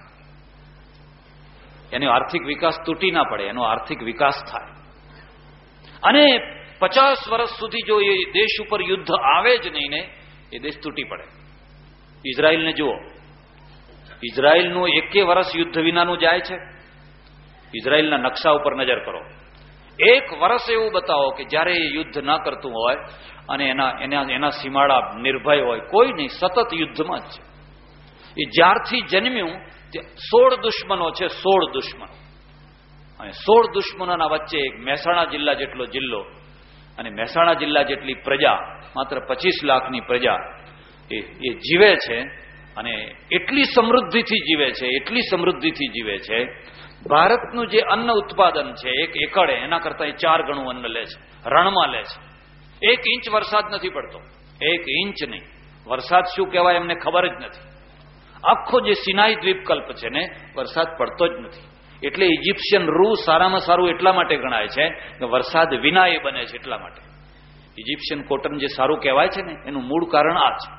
Speaker 1: એનો આર્થિક વિકાસ તૂટી ના પડે, એનો આર્થિક વિકાસ થાય. અને 50 વર્ષ સુધી જો એ દેશ ઉપર યુદ્ધ આવે જ નહીં ને, એ દેશ તૂટી પડે. ઇઝરાયલને જુઓ, ઇઝરાયલનું 1 વર્ષ યુદ્ધ વિનાનું જાય છે. ઇઝરાયલના નકશા ઉપર નજર કરો, 1 વર્ષ એવું બતાવો કે જ્યારે એ યુદ્ધ ના કરતું હોય અને એના સીમાડા નિર્ભય હોય, કોઈ નહીં, સતત યુદ્ધમાં જ છે. એ જ્યારથી જન્મ્યું 16 દુશ્મનો છે, 16 દુશ્મનો. અને 16 દુશ્મનોના વચ્ચે એક મહેસાણા જિલ્લા જેટલો જિલ્લો અને મહેસાણા જિલ્લા જેટલી પ્રજા, માત્ર 25 લાખની પ્રજા એ જીવે છે. અને એટલી સમૃદ્ધિથી જીવે છે. ભારતનું જે અન્ન ઉત્પાદન છે 1 એકડે, એના કરતા 4 ગણું અન્ન લે છે, રણમાં લે છે. 1 ઇંચ વરસાદ નથી પડતો, 1 ઇંચ નહીં. વરસાદ શું કહેવાય એમને ખબર જ નથી. આખો જે સિનાઈ દ્વીપકલ્પ છે ને, વરસાદ પડતો જ નથી. એટલે ઇજિપ્શિયન રૂ સારામાં સારું એટલા માટે ગણાય છે કે વરસાદ વિના એ બને છે, એટલા માટે. ઇજિપ્શિયન કોટન જે સારું કહેવાય છે ને, એનું મૂળ કારણ આ છે.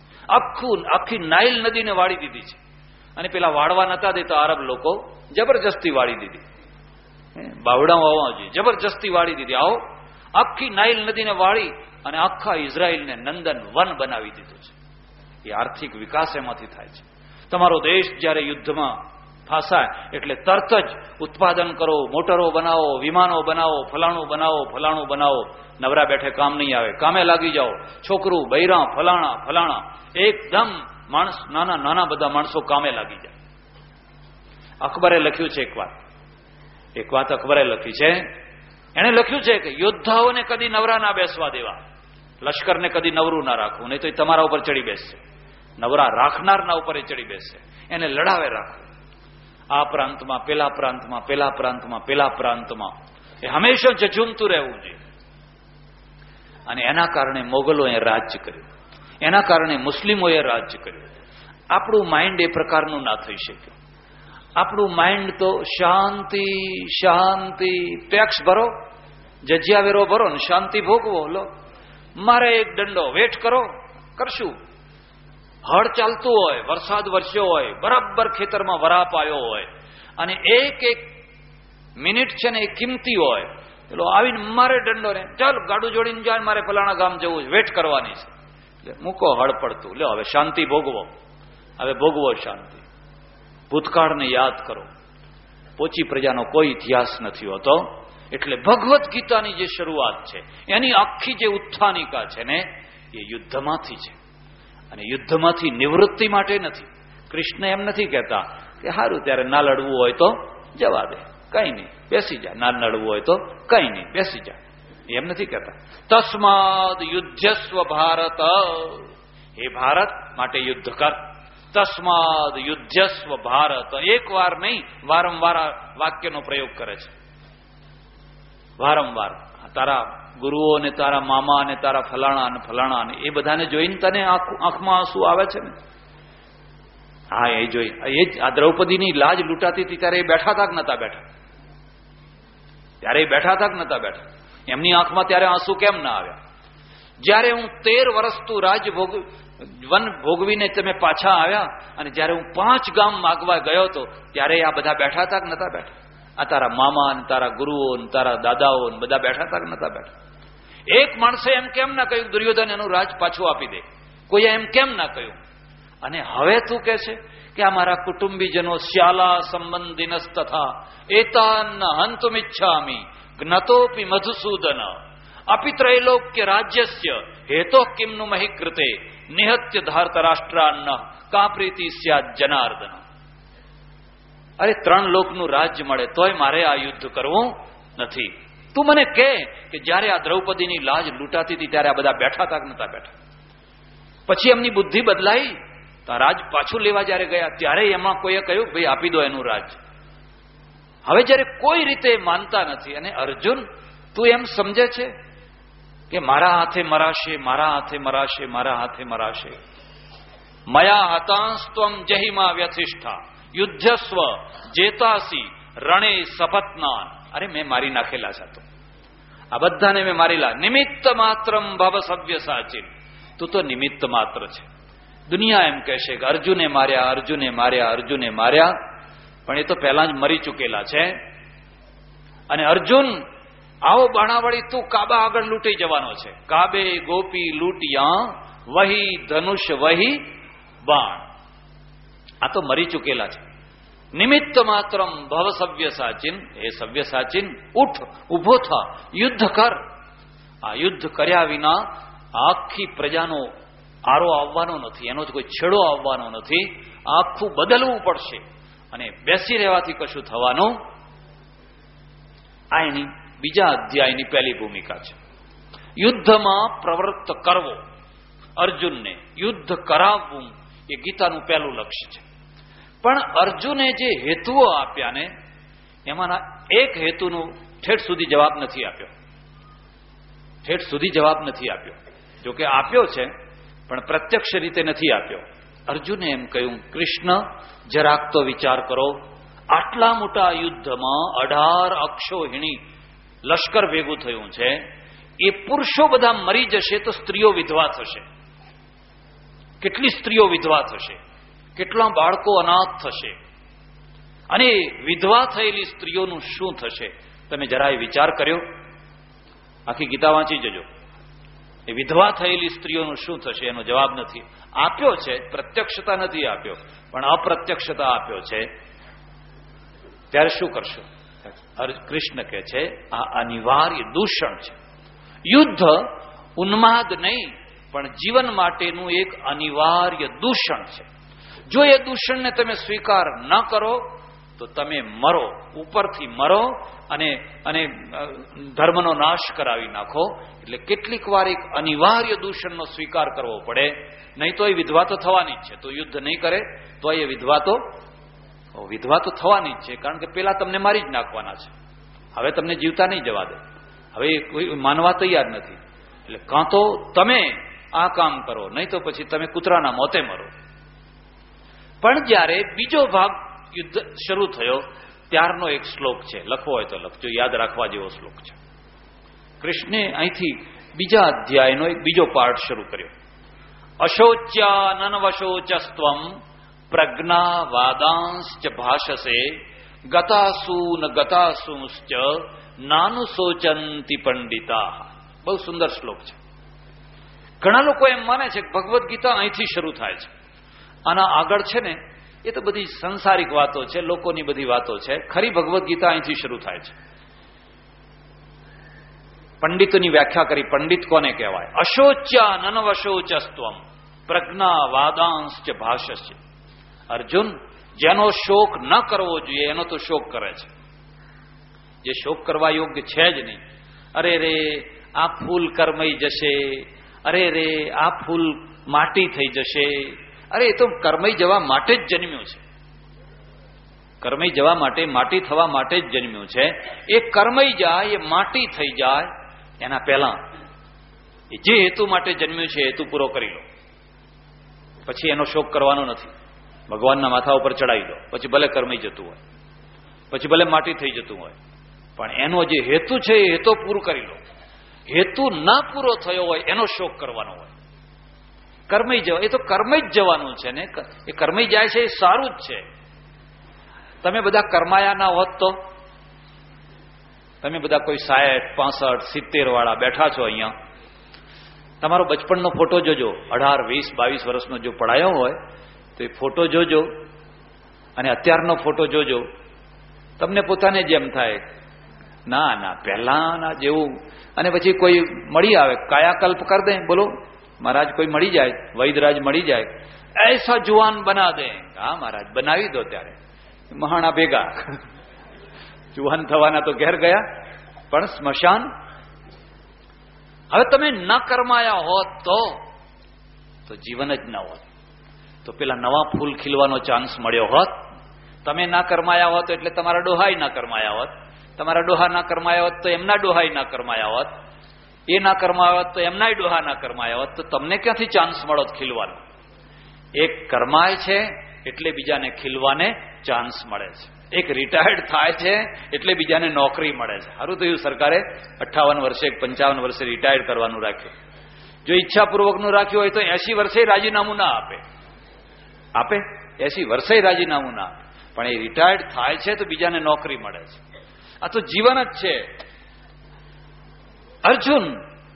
Speaker 1: આખી નાઇલ નદીને વાળી દીધી છે. અને પેલા વાળવા નતા દેતા આરબ લોકો, જબરજસ્તી વાળી દીધી. બાવડા વાવવા જબરજસ્તી વાળી દીધી. આવો આખી નાઇલ નદીને વાળી અને આખા ઇઝરાયલને નંદન વન બનાવી દીધું છે. એ આર્થિક વિકાસ એમાંથી થાય છે. તમારો દેશ જ્યારે યુદ્ધમાં ફાસાય એટલે તરત જ ઉત્પાદન કરો, મોટરો બનાવો, વિમાનો બનાવો, ફલાણું બનાવો. નવરા બેઠે કામ નહીં આવે, કામે લાગી જાઓ. છોકરું, બૈરા, ફલાણા એકદમ માણસ, નાના બધા માણસો કામે લાગી જાય. અકબરે લખ્યું છે એક વાત અકબરે લખી છે. એણે લખ્યું છે કે યોદ્ધાઓને કદી નવરા ના બેસવા દેવા, લશ્કરને કદી નવરું ના રાખવું, નહીં તો એ તમારા ઉપર ચડી બેસશે. નવરા રાખનારના ઉપર એ ચડી બેસશે. એને લડાવે રાખવું. આ પ્રાંતમાં, પેલા પ્રાંતમાં એ હંમેશા જજુમતું રહેવું જોઈએ. અને એના કારણે મોગલોએ રાજ્ય કર્યું, એના કારણે મુસ્લિમોએ રાજ્ય કર્યું. આપણું માઇન્ડ એ પ્રકારનું ના થઈ શકે. આપણું માઇન્ડ તો શાંતિ શાંતિ, ટેક્સ ભરો, જજિયા વેરો ભરો ને શાંતિ ભોગવો. લો મારે એક દંડો, વેટ કરો, કરશું. હળ ચાલતું હોય, વરસાદ વરસ્યો હોય, બરાબર ખેતરમાં વરાપ આવ્યો હોય અને એક એક મિનિટ છે ને એ કિંમતી હોય, પેલો આવીને મારે દંડો ને ચાલ ગાડું જોડીને જાય, મારે ફલાણા ગામ જવું છે, વેટ કરવાની છે. એટલે મૂકો હળ પડતું, લ્યો હવે શાંતિ ભોગવો, હવે ભોગવો શાંતિ. ભૂતકાળને યાદ કરો. પોચી પ્રજાનો કોઈ ઇતિહાસ નથી હોતો. એટલે ભગવદ્ ગીતાની જે શરૂઆત છે એની આખી જે ઉત્થાનિકા છે ને એ યુદ્ધમાંથી છે. અને યુદ્ધમાંથી નિવૃત્તિ માટે નથી. કૃષ્ણ એમ નથી કહેતા કે સારું ત્યારે ના લડવું હોય તો જવા દે, કઈ નહીં, બેસી જા. ના લડવું હોય તો કઈ નહીં, બેસી જા. એમ નથી કહેતા. તસ્માદ યુદ્ધસ્વ ભારત, હે ભારત માટે યુદ્ધ કર. તસ્માદ યુદ્ધસ્વ ભારત. એક વાર નહીં, વારંવાર આ વાક્યનો પ્રયોગ કરે છે. વારંવાર. તારા ગુરુઓ ને તારા મામા અને તારા ફલાણા અને ફલાણા અને એ બધાને જોઈને તને આંખમાં આંસુ આવે છે ને. હા, એ જોઈ. એ જ આ દ્રૌપદીની લાજ લૂંટાતી હતી ત્યારે એ બેઠા હતા કે નતા બેઠા? ત્યારે એ બેઠા હતા કે નતા બેઠા? એમની આંખમાં ત્યારે આંસુ કેમ ના આવ્યા? જયારે હું 13 વર્ષ તું રાજ વન ભોગવીને તમે પાછા આવ્યા અને જયારે હું 5 ગામ માગવા ગયો હતો ત્યારે આ બધા બેઠા હતા કે નતા બેઠા? આ તારા મામા ને તારા ગુરુઓ ને તારા દાદાઓ ને બધા બેઠા હતા કે નતા બેઠા? એક માણસે એમ કેમ ના કહ્યું દુર્યોધન એનું રાજ પાછું આપી દે? કોઈએ એમ કેમ ના કહ્યું? અને હવે તું કહે છે કે આ મારા કુટુંબીજનો શ્યાલા સંબંધીનસ તથા એતાન હંતુમિચ્છામિ જ્ઞતોપી મધુસૂદન અપિત્રૈલોક્ય રાજ્યસ્ય હેતો કિમનું મહી કૃતે નિહત્ય ધાર્તરાષ્ટ્રાન્ન કા પ્રીતિ સ્યાદ જનાર્દન. અરે 3 લોકનું રાજ્ય મળે તોય મારે આ યુદ્ધ કરવું નથી. તું મને કહે કે જ્યારે આ દ્રૌપદીની લાજ લૂંટાતી હતી ત્યારે આ બધા બેઠા હતા કે નતા બેઠા? પછી એમની બુદ્ધિ બદલાઈ, રાજ પાછું લેવા જયારે ગયા ત્યારે એમાં કોઈએ કહ્યું ભાઈ આપી દો એનું રાજ. હવે જયારે કોઈ રીતે માનતા નથી. અને અર્જુન તું એમ સમજે છે કે મારા હાથે મરાશે, મારા હાથે મરાશે, મારા હાથે મરાશે. મયા હતાંસ્ત્વમ જહિમા વ્યથિષ્ઠા યુદ્ધસ્વ જેતાસી રણે સપત્નાન. અરે મેં મારી નાખેલા છે, તો આ બધાને મેં મારેલા. નિમિત્ત માત્રમ ભવ સવ્ય સાચિન. તું તો નિમિત્ત માત્ર છે. દુનિયા એમ કહેશે કે અર્જુને માર્યા, અર્જુને માર્યા, અર્જુને માર્યા, પણ એ તો પહેલા જ મરી ચૂકેલા છે. અને અર્જુન આવો બાણાવાળી તું કાબા આગળ લૂંટી જવાનો છે. કાબે ગોપી લૂંટિયા વહી ધનુષ વહી બાણ. આ તો મરી ચૂકેલા છે. નિમિત્ત માત્રમ ભવ સવ્ય સાચિન. એ સવ્ય સાચિન ઉઠ, ઉભો થા, યુદ્ધ કર. આ યુદ્ધ કર્યા વિના આખી પ્રજાનો આરો આવવાનો નથી, એનો કોઈ છેડો આવવાનો નથી. આખું બદલવું પડશે અને બેસી રહેવાથી કશું થવાનું. આ એની બીજા અધ્યાયની પહેલી ભૂમિકા છે. યુદ્ધમાં પ્રવૃત્ત કરવો, અર્જુનને યુદ્ધ કરાવવું એ ગીતાનું પહેલું લક્ષ્ય છે. પણ અર્જુને જે હેતુઓ આપ્યા ને એમાંના એક હેતુનું ઠેઠ સુધી જવાબ નથી આપ્યો. ઠેઠ સુધી જવાબ નથી આપ્યો. જોકે આપ્યો છે પણ પ્રત્યક્ષ રીતે નથી આપ્યો. અર્જુને એમ કહ્યું, કૃષ્ણ જરાક તો વિચાર કરો, આટલા મોટા યુદ્ધમાં 18 અક્ષોહિણી લશ્કર ભેગું થયું છે. એ પુરુષો બધા મરી જશે તો સ્ત્રીઓ વિધવા થશે. કેટલી સ્ત્રીઓ વિધવા થશે, કેટલા બાળકો અનાથ થશે, અને વિધવા થયેલી સ્ત્રીઓનું શું થશે? તમે જરાય વિચાર કર્યો? આખી ગીતા વાંચી જજો. એ વિધવા થયેલી સ્ત્રીઓનું શું થશે એનો જવાબ નથી આપ્યો છે. પ્રત્યક્ષતા નથી આપ્યો, પણ અપ્રત્યક્ષતા આપ્યો છે. ત્યારે શું કરશો? કૃષ્ણ કહે છે આ અનિવાર્ય દૂષણ છે. યુદ્ધ ઉન્માદ નહીં, પણ જીવન માટેનું એક અનિવાર્ય દૂષણ છે. જો એ દૂષણને તમે સ્વીકાર ન કરો તો તમે મરો, ઉપરથી મરો અને ધર્મનો નાશ કરાવી નાખો. એટલે કેટલીક વાર એક અનિવાર્ય દૂષણનો સ્વીકાર કરવો પડે, નહીં તો એ વિધવા તો થવાની જ છે. તો યુદ્ધ નહીં કરે તો એ વિધવા તો થવાની જ છે. કારણ કે પેલા તમને મારી જ નાખવાના છે. હવે તમને જીવતા નહીં જવા દે. હવે કોઈ માનવા તૈયાર નથી. એટલે કાં તો તમે આ કામ કરો, નહીં તો પછી તમે કૂતરાના મોતે મરો. પણ જ્યારે બીજો ભાગ યુદ્ધ શરૂ થયો ત્યારનો એક શ્લોક છે, લખવો હોય તો લખજો, યાદ રાખવા જેવો શ્લોક છે. કૃષ્ણે અહીંથી બીજા અધ્યાયનો એક બીજો પાર્ટ શરૂ કર્યો. અશોચ્યાનનવશોચસ્ત્વમ પ્રજ્ઞા વાદાંશ્ચ ભાષસે ગતાસૂન ગતાસૂંશ્ચ નાનુશોચંતિ પંડિતા. બહુ સુંદર શ્લોક છે. ઘણા લોકો એમ માને છે કે ભગવદ્ ગીતા અહીંથી શરૂ થાય છે. આના આગળ છે ને એ તો બધી સંસારિક વાતો છે, લોકોની બધી વાતો છે. ખરી ભગવદ્ ગીતા અહીંથી શરૂ થાય છે. પંડિતોની વ્યાખ્યા કરી. પંડિત કોને કહેવાય? અશોચ્યા નનવશોચસ્ત્વમ પ્રજ્ઞા વાદાંશ્ચ ભાષસ્ય. અર્જુન, જેનો શોક ન કરવો જોઈએ એનો તો શોક કરે છે. જે શોક કરવા યોગ્ય છે જ નહીં. અરે રે આ ફૂલ કરમાઈ જશે, અરે રે આ ફૂલ માટી થઈ જશે. અરે એ તો કરમાઈ જવા માટે જ જન્મ્યું છે. કરમાઈ જવા માટે, માટી થવા માટે જ જન્મ્યું છે. એ કરમાઈ જાય, એ માટી થઈ જાય એના પહેલા જે હેતુ માટે જન્મ્યું છે હેતુ પૂરો કરી લો. પછી એનો શોક કરવાનો નથી. ભગવાનના માથા ઉપર ચડાવી દો, પછી ભલે કરમાઈ જતું હોય, પછી ભલે માટી થઈ જતું હોય, પણ એનો જે હેતુ છે એ હેતુ પૂરું કરી લો. હેતુ ના પૂરો થયો હોય એનો શોક કરવાનો હોય. કરમાઈ જવા, એ તો કરમાઈ જ જવાનું છે ને. એ કરમાઈ જાય છે એ સારું જ છે. તમે બધા કરમાયા ના હોત તો, તમે બધા કોઈ 60, 65, 70 વાળા બેઠા છો અહીંયા, તમારો બચપણનો ફોટો જોજો. 18, 20, 22 વર્ષનો જો પડાયો હોય તો એ ફોટો જોજો અને અત્યારનો ફોટો જોજો. તમને પોતાને જેમ થાય ના ના પહેલાના જેવું. અને પછી કોઈ મળી આવે, કાયાકલ્પ કર દે. બોલો મહારાજ, કોઈ મળી જાય, વૈદરાજ મળી જાય, એસા જુવાન બના દે. હા મહારાજ, બનાવી દો. ત્યારે મહાણા ભેગા જુવાન થવાના તો ઘેર ગયા, પણ સ્મશાન. હવે તમે ન કરમાયા હોત તો જીવન જ ન હોત. તો પેલા નવા ફૂલ ખીલવાનો ચાન્સ મળ્યો હોત. તમે ના કરમાયા હોત એટલે તમારા ડોહાઈ ના કરમાયા હોત. તમારા ડોહા ના કરમાયા હોત તો એમના ડોહાઈ ના કરમાયા હોત. એ ના કરમાયા હોત તો એમનાય ડોહા ના કરમાયા હોત. તો તમને ક્યાંથી ચાન્સ મળોત ખીલવાનો? એક કરમાય છે એટલે બીજાને ખીલવાને ચાન્સ મળે છે. એક રિટાયર્ડ થાય છે એટલે બીજાને નોકરી મળે છે. સારું થયું સરકારે 58 વર્ષે 55 વર્ષે રિટાયર્ડ કરવાનું રાખ્યું. જો ઈચ્છાપૂર્વકનું રાખ્યું હોય તો 80 વર્ષે રાજીનામું ના આપે. 80 વર્ષે રાજીનામું ના આપે. પણ એ રિટાયર્ડ થાય છે તો બીજાને નોકરી મળે છે. આ તો જીવન જ છે. અર્જુન,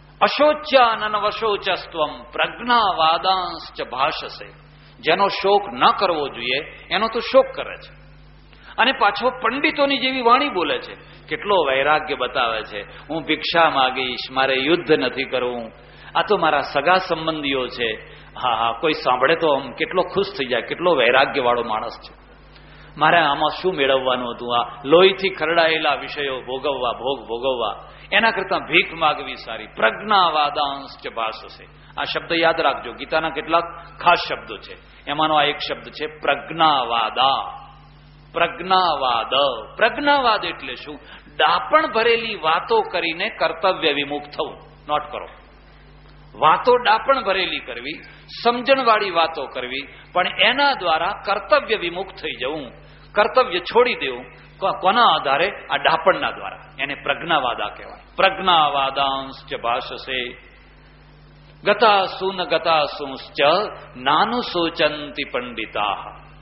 Speaker 1: અશોચ્યાનનવશોચસ્ત્વમ પ્રજ્ઞા વાદાંશ્ચ ભાષસે. જેનો શોક ન કરવો જોઈએ એનો તો શોક કરે છે. અને પાછો પંડિતોની જેવી વાણી બોલે છે. કેટલો વૈરાગ્ય બતાવે છે. હું ભિક્ષા માગીશ, મારે યુદ્ધ નથી કરવું. આ તો મારા સગા સંબંધીઓ છે. હા હા, કોઈ સાંભળે તો આમ કેટલો ખુશ થઈ જાય. કેટલો વૈરાગ્ય વાળો માણસ છે. મારે આમાં શું મેળવવાનું હતું? આ લોહીથી ખરડાયેલા વિષયો ભોગવવા, ભોગ ભોગવવા, એના કરતા ભીખ માગવી સારી. પ્રજ્ઞાવાદાંશ્ચ ભાષસે. આ શબ્દ યાદ રાખજો. ગીતાના કેટલાક ખાસ શબ્દો છે, એમાંનો આ એક શબ્દ છે પ્રજ્ઞાવાદા. પ્રજ્ઞાવાદ. પ્રજ્ઞાવાદ એટલે શું? ડાપણ ભરેલી વાતો કરીને કર્તવ્ય વિમુખ થવું. નોટ કરો. વાતો ડાપણ ભરેલી કરવી, સમજણવાળી વાતો કરવી, પણ એના દ્વારા કર્તવ્ય વિમુખ થઈ જવું, કર્તવ્ય છોડી દેવું. કોના આધારે? આ ડાપણના દ્વારા. એને પ્રજ્ઞાવાદા કહેવાય. પ્રજ્ઞાવાદાંશ્ચ ભાષસે ગતાસૂન ગતાસૂંશ્ચ નાનુશોચંતિ પંડિતા.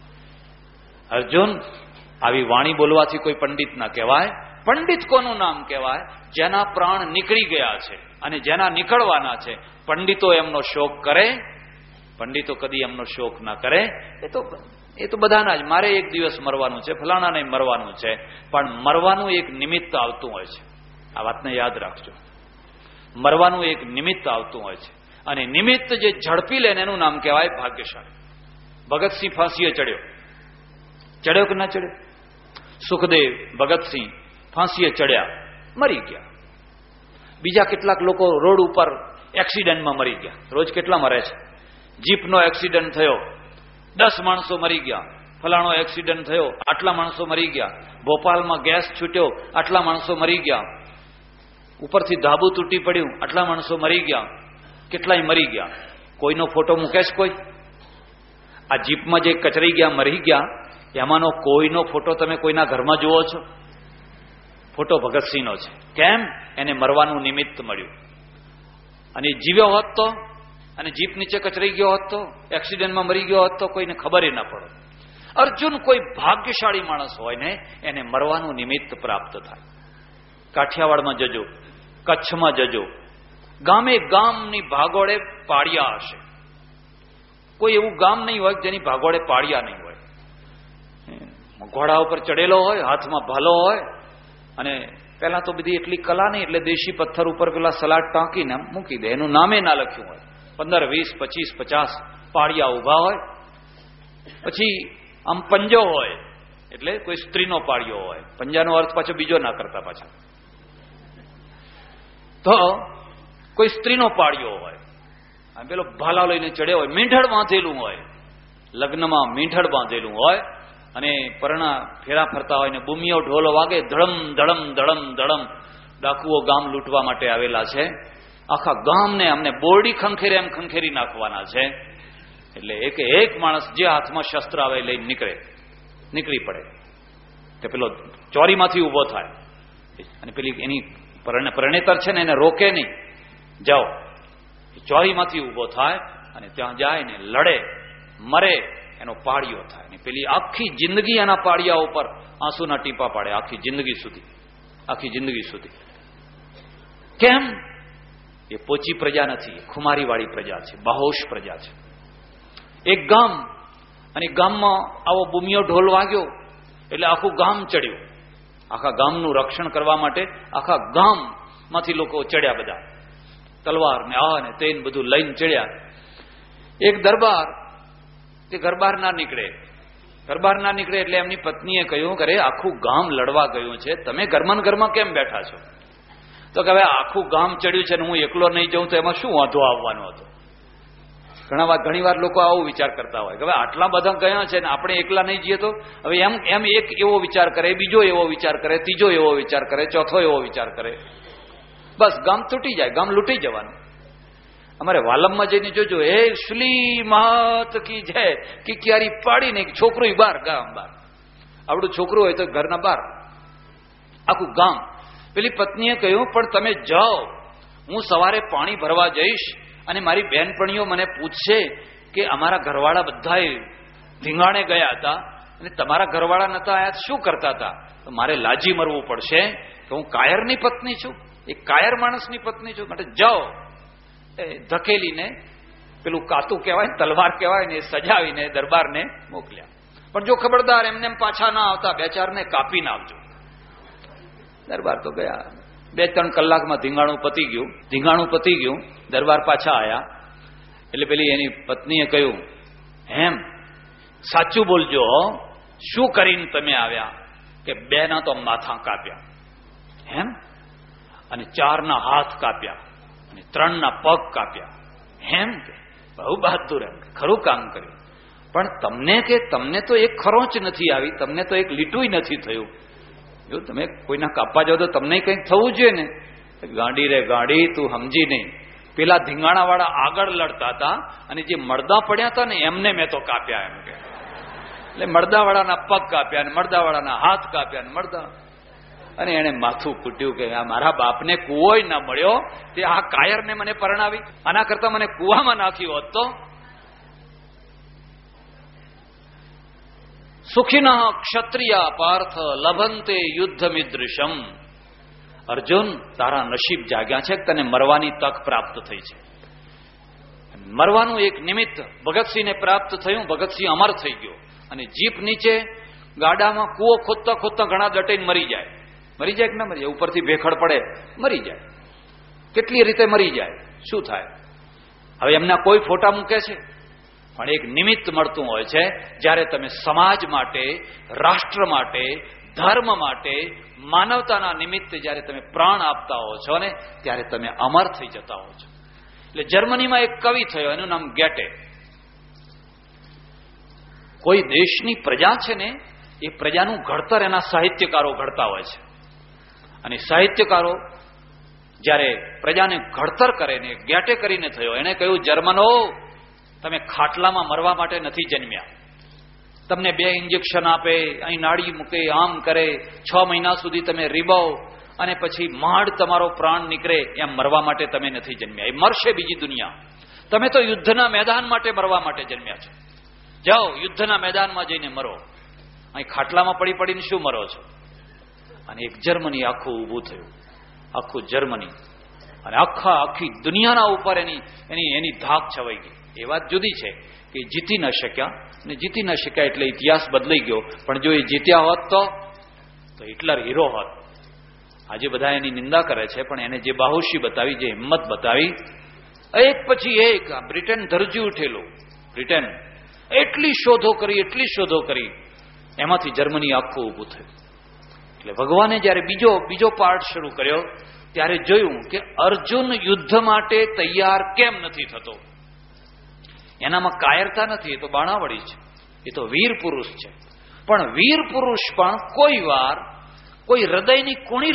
Speaker 1: અર્જુન, આવી વાણી બોલવાથી કોઈ પંડિત ના કહેવાય. પંડિત કોનું નામ કહેવાય? જેના પ્રાણ નીકળી ગયા છે અને જેના નીકળવાના છે. પંડિતો એમનો શોક કરે? પંડિતો કદી એમનો શોક ના કરે. એ તો બધાના જ, મારે એક દિવસ મરવાનું છે, ફલાણાને મરવાનું છે, પણ મરવાનું એક નિમિત્ત આવતું હોય છે. આ વાતને યાદ રાખજો. મરવાનું એક નિમિત્ત આવતું હોય છે, અને નિમિત્ત જે ઝડપી લે એનું નામ કહેવાય ભાગ્યશાળી. ભગતસિંહ ફાંસીએ ચડ્યો કે ના ચડ્યો? સુખદેવ, ભગતસિંહ ફાંસીએ ચડ્યા, મરી ગયા. બીજા કેટલાક લોકો રોડ ઉપર એક્સિડન્ટમાં મરી ગયા. રોજ કેટલા મરે છે? જીપનો એક્સિડન્ટ થયો, 10 માણસો મરી ગયા. ફલાણો એક્સિડન્ટ થયો, આટલા માણસો મરી ગયા. ભોપાલમાં ગેસ છૂટ્યો, આટલા માણસો મરી ગયા. ઉપરથી ધાબુ તૂટી પડ્યું, આટલા માણસો મરી ગયા. કેટલાય મરી ગયા. કોઈનો ફોટો મૂકે છે કોઈ? આ જીપમાં જે કચરાઈ ગયા, મરી ગયા, એમાંનો કોઈનો ફોટો તમે કોઈના ઘરમાં જુઓ છો? ફોટો ભગતસિંહનો છે. કેમ? એને મરવાનું નિમિત્ત મળ્યું. અને જીવ્યો હોત તો, અને જીપ નીચે કચરાઈ ગયો હોત તો, એક્સિડન્ટમાં મરી ગયો હોત તો કોઈને ખબર ના પડે. અર્જુન કોઈ ભાગ્યશાળી માણસ હોય ને એને મરવાનું નિમિત્ત પ્રાપ્ત થાય. કાઠિયાવાડમાં જજો, કચ્છમાં જજો, ગામે ગામની ભાગોળે પાળિયા હશે. કોઈ એવું ગામ નહીં હોય જેની ભાગોળે પાળિયા નહીં હોય. ઘોડા ઉપર ચડેલો હોય, હાથમાં ભાલો હોય, અને પેલા તો બધી એટલી કલા નહીં એટલે દેશી પથ્થર ઉપર પેલા સલાડ ટાંકીને મૂકી દે. એનું નામે ના લખ્યું હોય. 15, 20, 25, 50 પાળિયા ઉભા હોય. પછી આમ પંજો હોય એટલે કોઈ સ્ત્રીનો પાળિયો હોય. પંજાનો અર્થ પાછો બીજો ના કરતા પાછા. તો કોઈ સ્ત્રીનો પાળિયો હોય. પેલો ભાલા લઈને ચડ્યો હોય, મીંઢળ બાંધેલું હોય, લગ્નમાં મીંઢળ બાંધેલું હોય, અને પરણા ફેરા ફરતા હોય ને બુમિયો ઢોલો વાગે, ધડમ ધડમ ધડમ ધડમ, ડાકુઓ ગામ લૂંટવા માટે આવેલા છે. આખા ગામને અમને બોરડી ખંખેરે એમ ખંખેરી નાખવાના છે. એટલે એક માણસ જે હાથમાં શસ્ત્ર આવે લઈને નીકળી પડે. કે પેલો ચોરીમાંથી ઉભો થાય અને પેલી એની પરણેતર છે ને એને રોકે નહીં, જાઓ. ચોરીમાંથી ઉભો થાય અને ત્યાં જાય ને લડે, મરે, એનો પાળિયો થાય. ને પેલી આખી જિંદગી એના પાળિયા ઉપર આંસુના ટીપા પાડે, આખી જિંદગી સુધી. કેમ? એ પોચી પ્રજા નથી, ખુમારીવાળી પ્રજા છે, બાહોશ પ્રજા છે. એક ગામ, અને ગામમાં આવો બુમિયો ઢોલ વાગ્યો એટલે આખું ગામ ચડ્યું. આખા ગામનું રક્ષણ કરવા માટે આખા ગામમાંથી લોકો ચડ્યા, બધા તલવાર ને આ ને તે બધું લઈને ચડ્યા. એક દરબાર, તે ઘરબાર ના નીકળે એટલે એમની પત્નીએ કહ્યું કે આખું ગામ લડવા ગયું છે, તમે ઘરમાં કેમ બેઠા છો? તો કે હવે આખું ગામ ચડ્યું છે ને હું એકલો નહીં જઉં તો એમાં શું વાંધો આવવાનો હતો? ઘણી વાર લોકો આવો વિચાર કરતા હોય કે હવે આટલા બધા ગયા છે ને આપણે એકલા નહીં જઈએ તો? હવે એમ એક એવો વિચાર કરે, બીજો એવો વિચાર કરે, ત્રીજો એવો વિચાર કરે, ચોથો એવો વિચાર કરે, બસ ગામ તૂટી જાય, ગામ લૂંટી જવાનું. અમારે વાલમમાં જઈને જોજો, એ શ્રી મહાત કી જય કે ક્યારી પાડીને છોકરું બહાર, ગામ બહાર. આવડું છોકરું હોય તો ઘરના બહાર, આખું ગામ. પેલી પત્નીએ કહ્યું પણ તમે જાઓ, હું સવારે પાણી ભરવા જઈશ અને મારી બહેનપણીઓ મને પૂછશે કે અમારા ઘરવાળા બધાએ ધીંગાણે ગયા હતા અને તમારા ઘરવાળા નતા આયા, શું કરતા હતા? તો મારે લાજી મરવું પડશે કે હું કાયરની પત્ની છું, એક કાયર માણસની પત્ની છું. માટે જાઓ. ધકેલીને પેલું કાતું કહેવાય, તલવાર કહેવાય ને, સજાવીને દરબારને મોકલ્યા. પણ જો ખબરદાર એમને પાછા ના આવતા, 2-4 ને કાપીને આવજો. દરબાર તો ગયા. 2-3 કલાકમાં ધીંગાણું પતી ગયું. દરબાર પાછા આયા એટલે પેલી એની પત્નીએ કહ્યું, એમ સાચું બોલજો, શું કરીને તમે આવ્યા? કે 2 ના તો માથા કાપ્યા, એમ, અને 4 ના હાથ કાપ્યા, અને 3 ના પગ કાપ્યા, એમ. બહુ બહાદુર, એમ ખરું કામ કર્યું. પણ તમને તો એક ખરોચ નથી આવી, તમને તો એક લીટું નથી થયું. જો તમે કોઈના કાપવા જાવ તો તમને કંઈક થવું જોઈએ ને. ગાંડી રે ગાંડી, તું સમજી નહીં. પેલા ધીંગાણા વાળા આગળ લડતા હતા અને જે મળદા પડ્યા હતા ને એમને મેં તો કાપ્યા, એમ કે. એટલે મળદાવાળાના પગ કાપ્યા ને મળદાવાળાના હાથ કાપ્યા ને અને એને માથું કૂટ્યું કે આ મારા બાપને કૂવો ના મળ્યો, તે આ કાયરને મને પરણાવી, આના કરતા મને કૂવામાં નાખ્યો હોત તો. સુખિનઃ ક્ષત્રિયા પાર્થ લભંતે યુદ્ધમિદૃશમ. અર્જુન, તારા નસીબ જાગ્યા છે, તને મરવાની તક પ્રાપ્ત થઈ છે. મરવાનું એક નિમિત્ત ભગતસિંહને પ્રાપ્ત થયું. ભગતસિંહ અમર થઈ ગયો અને જીપ નીચે ગાડામાં કૂવો ખોદતા ઘણા દટાઈને મરી જાય કે ના મરી જાય? ઉપરથી ભેખડ પડે, મરી જાય. કેટલી રીતે મરી જાય, શું થાય? હવે એમના કોઈ ફોટા મૂકે છે? પણ એક નિમિત્ત મળતું હોય છે. જ્યારે તમે સમાજ માટે, રાષ્ટ્ર માટે, ધર્મ માટે, માનવતાના નિમિત્તે જ્યારે તમે પ્રાણ આપતા હો છો ને, ત્યારે તમે અમર થઈ જતા હો છો. એટલે જર્મનીમાં એક કવિ થયો, એનું નામ ગેટે. કોઈ દેશની પ્રજા છે ને, એ પ્રજાનું ઘડતર એના સાહિત્યકારો ઘડતા હોય છે. અને સાહિત્યકારો જ્યારે પ્રજાને ઘડતર કરે ને, ગેટે કરીને થયો. એને કહ્યું, જર્મનો, તમે ખાટલામાં મરવા માટે નથી જન્મ્યા. તમને 2 ઇન્જેક્શન આપે, અહીં નાડી મૂકે, આમ કરે, 6 મહિના સુધી તમે રીબાવ અને પછી માંડ તમારો પ્રાણ નીકળે, એમ મરવા માટે તમે નથી જન્મ્યા. એ મરશે બીજી દુનિયા. તમે તો યુદ્ધના મેદાન માટે મરવા માટે જન્મ્યા છો. જાઓ યુદ્ધના મેદાનમાં જઈને મરો. અહીં ખાટલામાં પડી પડીને શું મરો છો? અને એક જર્મની આખું ઊભું થયું, આખું જર્મની, અને આખી દુનિયાના ઉપર એની ધાક છવાઈ ગઈ. એ વાત જુદી છે કે જીતી ન શક્યા, અને જીતી ન શક્યા એટલે ઇતિહાસ બદલાઈ ગયો. પણ જો એ જીત્યા હોત તો હિટલર હીરો હોત. આજે બધા એની નિંદા કરે છે, પણ એને જે બાહુશી બતાવી, જે હિંમત બતાવી, એક પછી એક બ્રિટન ધરજી ઉઠેલું. બ્રિટન એટલી શોધો કરી, એમાંથી જર્મની આખું ઊભું થયું. એટલે ભગવાને જયારે બીજો પાર્ટ શરૂ કર્યો ત્યારે જોયું કે અર્જુન યુદ્ધ માટે તૈયાર કેમ નથી થતો. એનામાં કાયરતા નથી, એ તો બાણાવળી છે, એ તો વીર પુરુષ છે. પણ વીર પુરુષ પણ કોઈ વાર કોઈ હૃદયની કુણી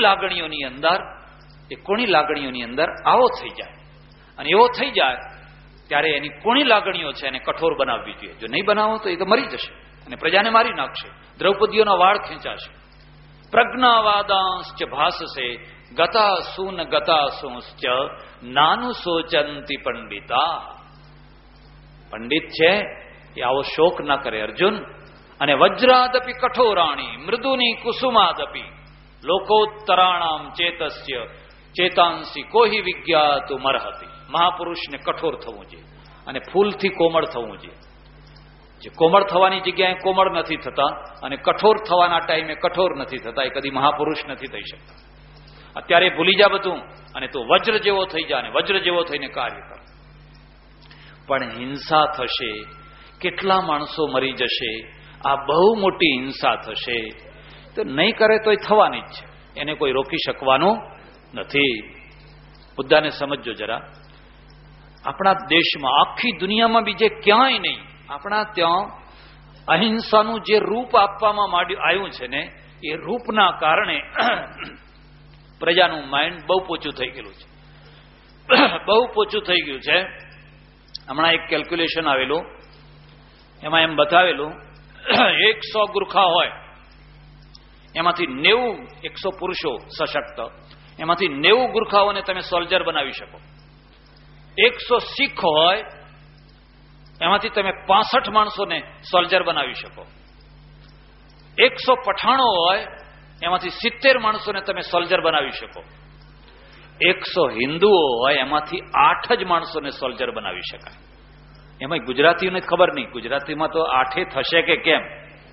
Speaker 1: લાગણીઓની અંદર આવો થઈ જાય. અને એવો થઈ જાય ત્યારે એની કુણી લાગણીઓ છે એને કઠોર બનાવવી જોઈએ. જો નહીં બનાવો તો એ તો મરી જશે અને પ્રજાને મારી નાખશે. દ્રૌપદીઓના વાળ ખેંચાશે. પ્રજ્ઞાવાદાંશ્ચ ભાસસે ગતાસુંશ્ચ નાનું સોચંતી પંડિતા. પંડિત છે એ આવો શોક ના કરે અર્જુન. અને વજ્રાદપી કઠોરાણી મૃદુની કુસુમાદપી લોકોત્તરાણામ ચેતાંસી કોહી વિજ્ઞાતુ મરહતી. મહાપુરુષને કઠોર થવું જોઈએ અને ફૂલથી કોમળ થવું જોઈએ. જે કોમળ થવાની જગ્યાએ કોમળ નથી થતા અને કઠોર થવાના ટાઈમે કઠોર નથી થતા, એ કદી મહાપુરુષ નથી થઈ શકતા. અત્યારે ભૂલી જા બધું અને તું વજ્ર જેવો થઈ જા અને વજ્ર જેવો થઈને કાર્ય કર. પણ હિંસા થશે, કેટલા માણસો મરી જશે, આ બહુ મોટી હિંસા થશે. તો નહીં કરે તોય થવાની જ છે, એને કોઈ રોકી શકવાનું નથી. મુદ્દાને સમજો જરા. આપણા દેશમાં, આખી દુનિયામાં બીજે ક્યાંય નહીં, આપણા ત્યાં અહિંસાનું જે રૂપ આપવામાં આવ્યું છે ને, એ રૂપના કારણે પ્રજાનું માઇન્ડ બહુ પોચું થઈ ગયેલું છે. બહુ પોચું થઈ ગયું છે. હમણાં એક કેલ્ક્યુલેશન આવેલું, એમાં એમ બતાવેલું 100 ગુરખા હોય, એમાંથી 100 પુરુષો સશક્ત, એમાંથી 90 ગુરખાઓને તમે સોલ્જર બનાવી શકો. 100 શીખ હોય, એમાંથી તમે 65 માણસોને સોલ્જર બનાવી શકો. 100 પઠાણો હોય, એમાંથી 70 માણસોને તમે સોલ્જર બનાવી શકો. 100 હિન્દુઓ હોય, એમાંથી 8 જ માણસોને સોલ્જર બનાવી શકાય. એમાં ગુજરાતીઓને ખબર નહીં, ગુજરાતીમાં તો 8 થશે કે કેમ.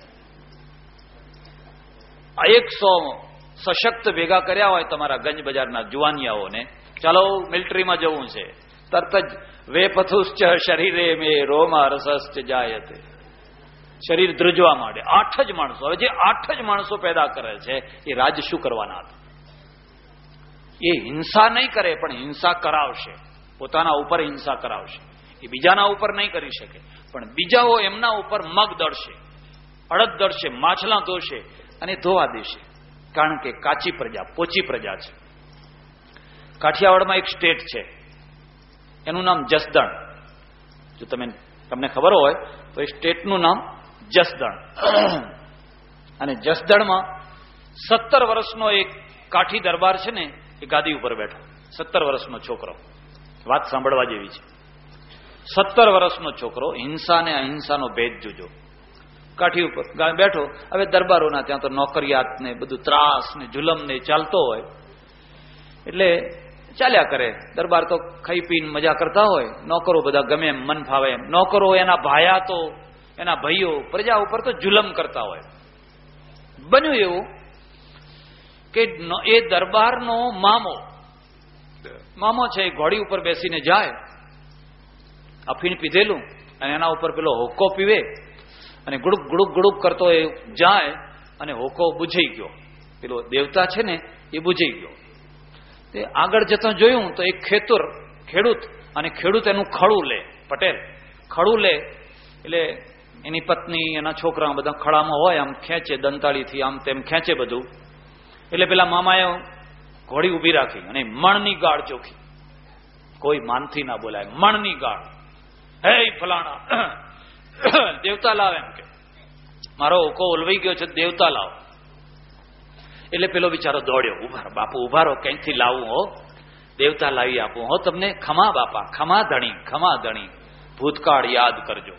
Speaker 1: 100 સશક્ત ભેગા કર્યા હોય તમારા ગંજ બજારના જુવાનિયાઓને, ચાલો મિલિટરીમાં જવું છે, તરત જ વેપથુશ્ચ શરીરે મે રોમા રસશ્ચ જાયતે, શરીર ધ્રુજવા માંડે. 8 જ માણસો. હવે જે 8 જ માણસો પેદા કરે છે એ રાજ શું કરવાના હતા? એ હિંસા નહીં કરે, પણ હિંસા કરાવશે. પોતાના ઉપર હિંસા કરાવશે. એ બીજાના ઉપર નહીં કરી શકે, પણ બીજાઓ એમના ઉપર મગ દળશે, અડદ દળશે, માછલા ધોશે અને ધોવા દેશે. કારણ કે કાચી પ્રજા, પોચી પ્રજા છે. કાઠિયાવાડમાં એક સ્ટેટ છે, એનું નામ જસદણ. જો તમને ખબર હોય તો એ સ્ટેટનું નામ જસદણ. અને જસદણમાં 17 વર્ષનો એક કાઠી દરબાર છે ને, એ ગાદી ઉપર બેઠો. 17 વર્ષનો છોકરો. વાત સાંભળવા જેવી છે. 17 વર્ષનો છોકરો. હિંસા ને અહિંસાનો ભેદ જોજો. કાઠી ઉપર બેઠો. હવે દરબારોના ત્યાં તો નોકરિયાત ને બધું ત્રાસ ને જુલમ ને ચાલતો હોય, એટલે ચાલ્યા કરે. દરબાર તો ખાઈ પીને મજા કરતા હોય, નોકરો બધા ગમે એમ મન ફાવે એમ. નોકરો, એના ભાયા તો, એના ભાઈઓ પ્રજા ઉપર તો જુલમ કરતા હોય. બન્યું એવું કે એ દરબારનો મામો છે, એ ઘોડી ઉપર બેસીને જાય, અફીણ પીધેલું, અને એના ઉપર પેલો હોકો પીવે, અને ગુડુક ગુડુક ગુડુક કરતો એ જાય, અને હોકો બુઝાઈ ગયો. પેલો દેવતા છે ને એ બુઝાઈ ગયો. તે આગળ જતા જોયું તો એક ખેડૂત, અને ખેડૂત એનું ખડું લે, પટેલ ખડું લે, એટલે એની પત્ની, એના છોકરા બધા ખડામાં હોય, આમ ખેંચે દંતાળીથી, આમ તેમ ખેંચે બધું. એટલે પેલા મામાએ ઘોડી ઉભી રાખી અને મણની ગાળ ચોખી. કોઈ માનથી ના બોલાય, મણની ગાળ. હે ફલાણા દેવતા લાવ એમ કે, મારો ઓકો ઓલવાઈ ગયો છે, દેવતા લાવ. એટલે પેલો બિચારો દોડ્યો, ઉભા રહો બાપુ, ઉભા રહો, ક્યાંથી લાવું હો, દેવતા લાવી આપું હો તમને. ખમા બાપા, ખમા ધણી, ભૂતકાળ યાદ કરજો.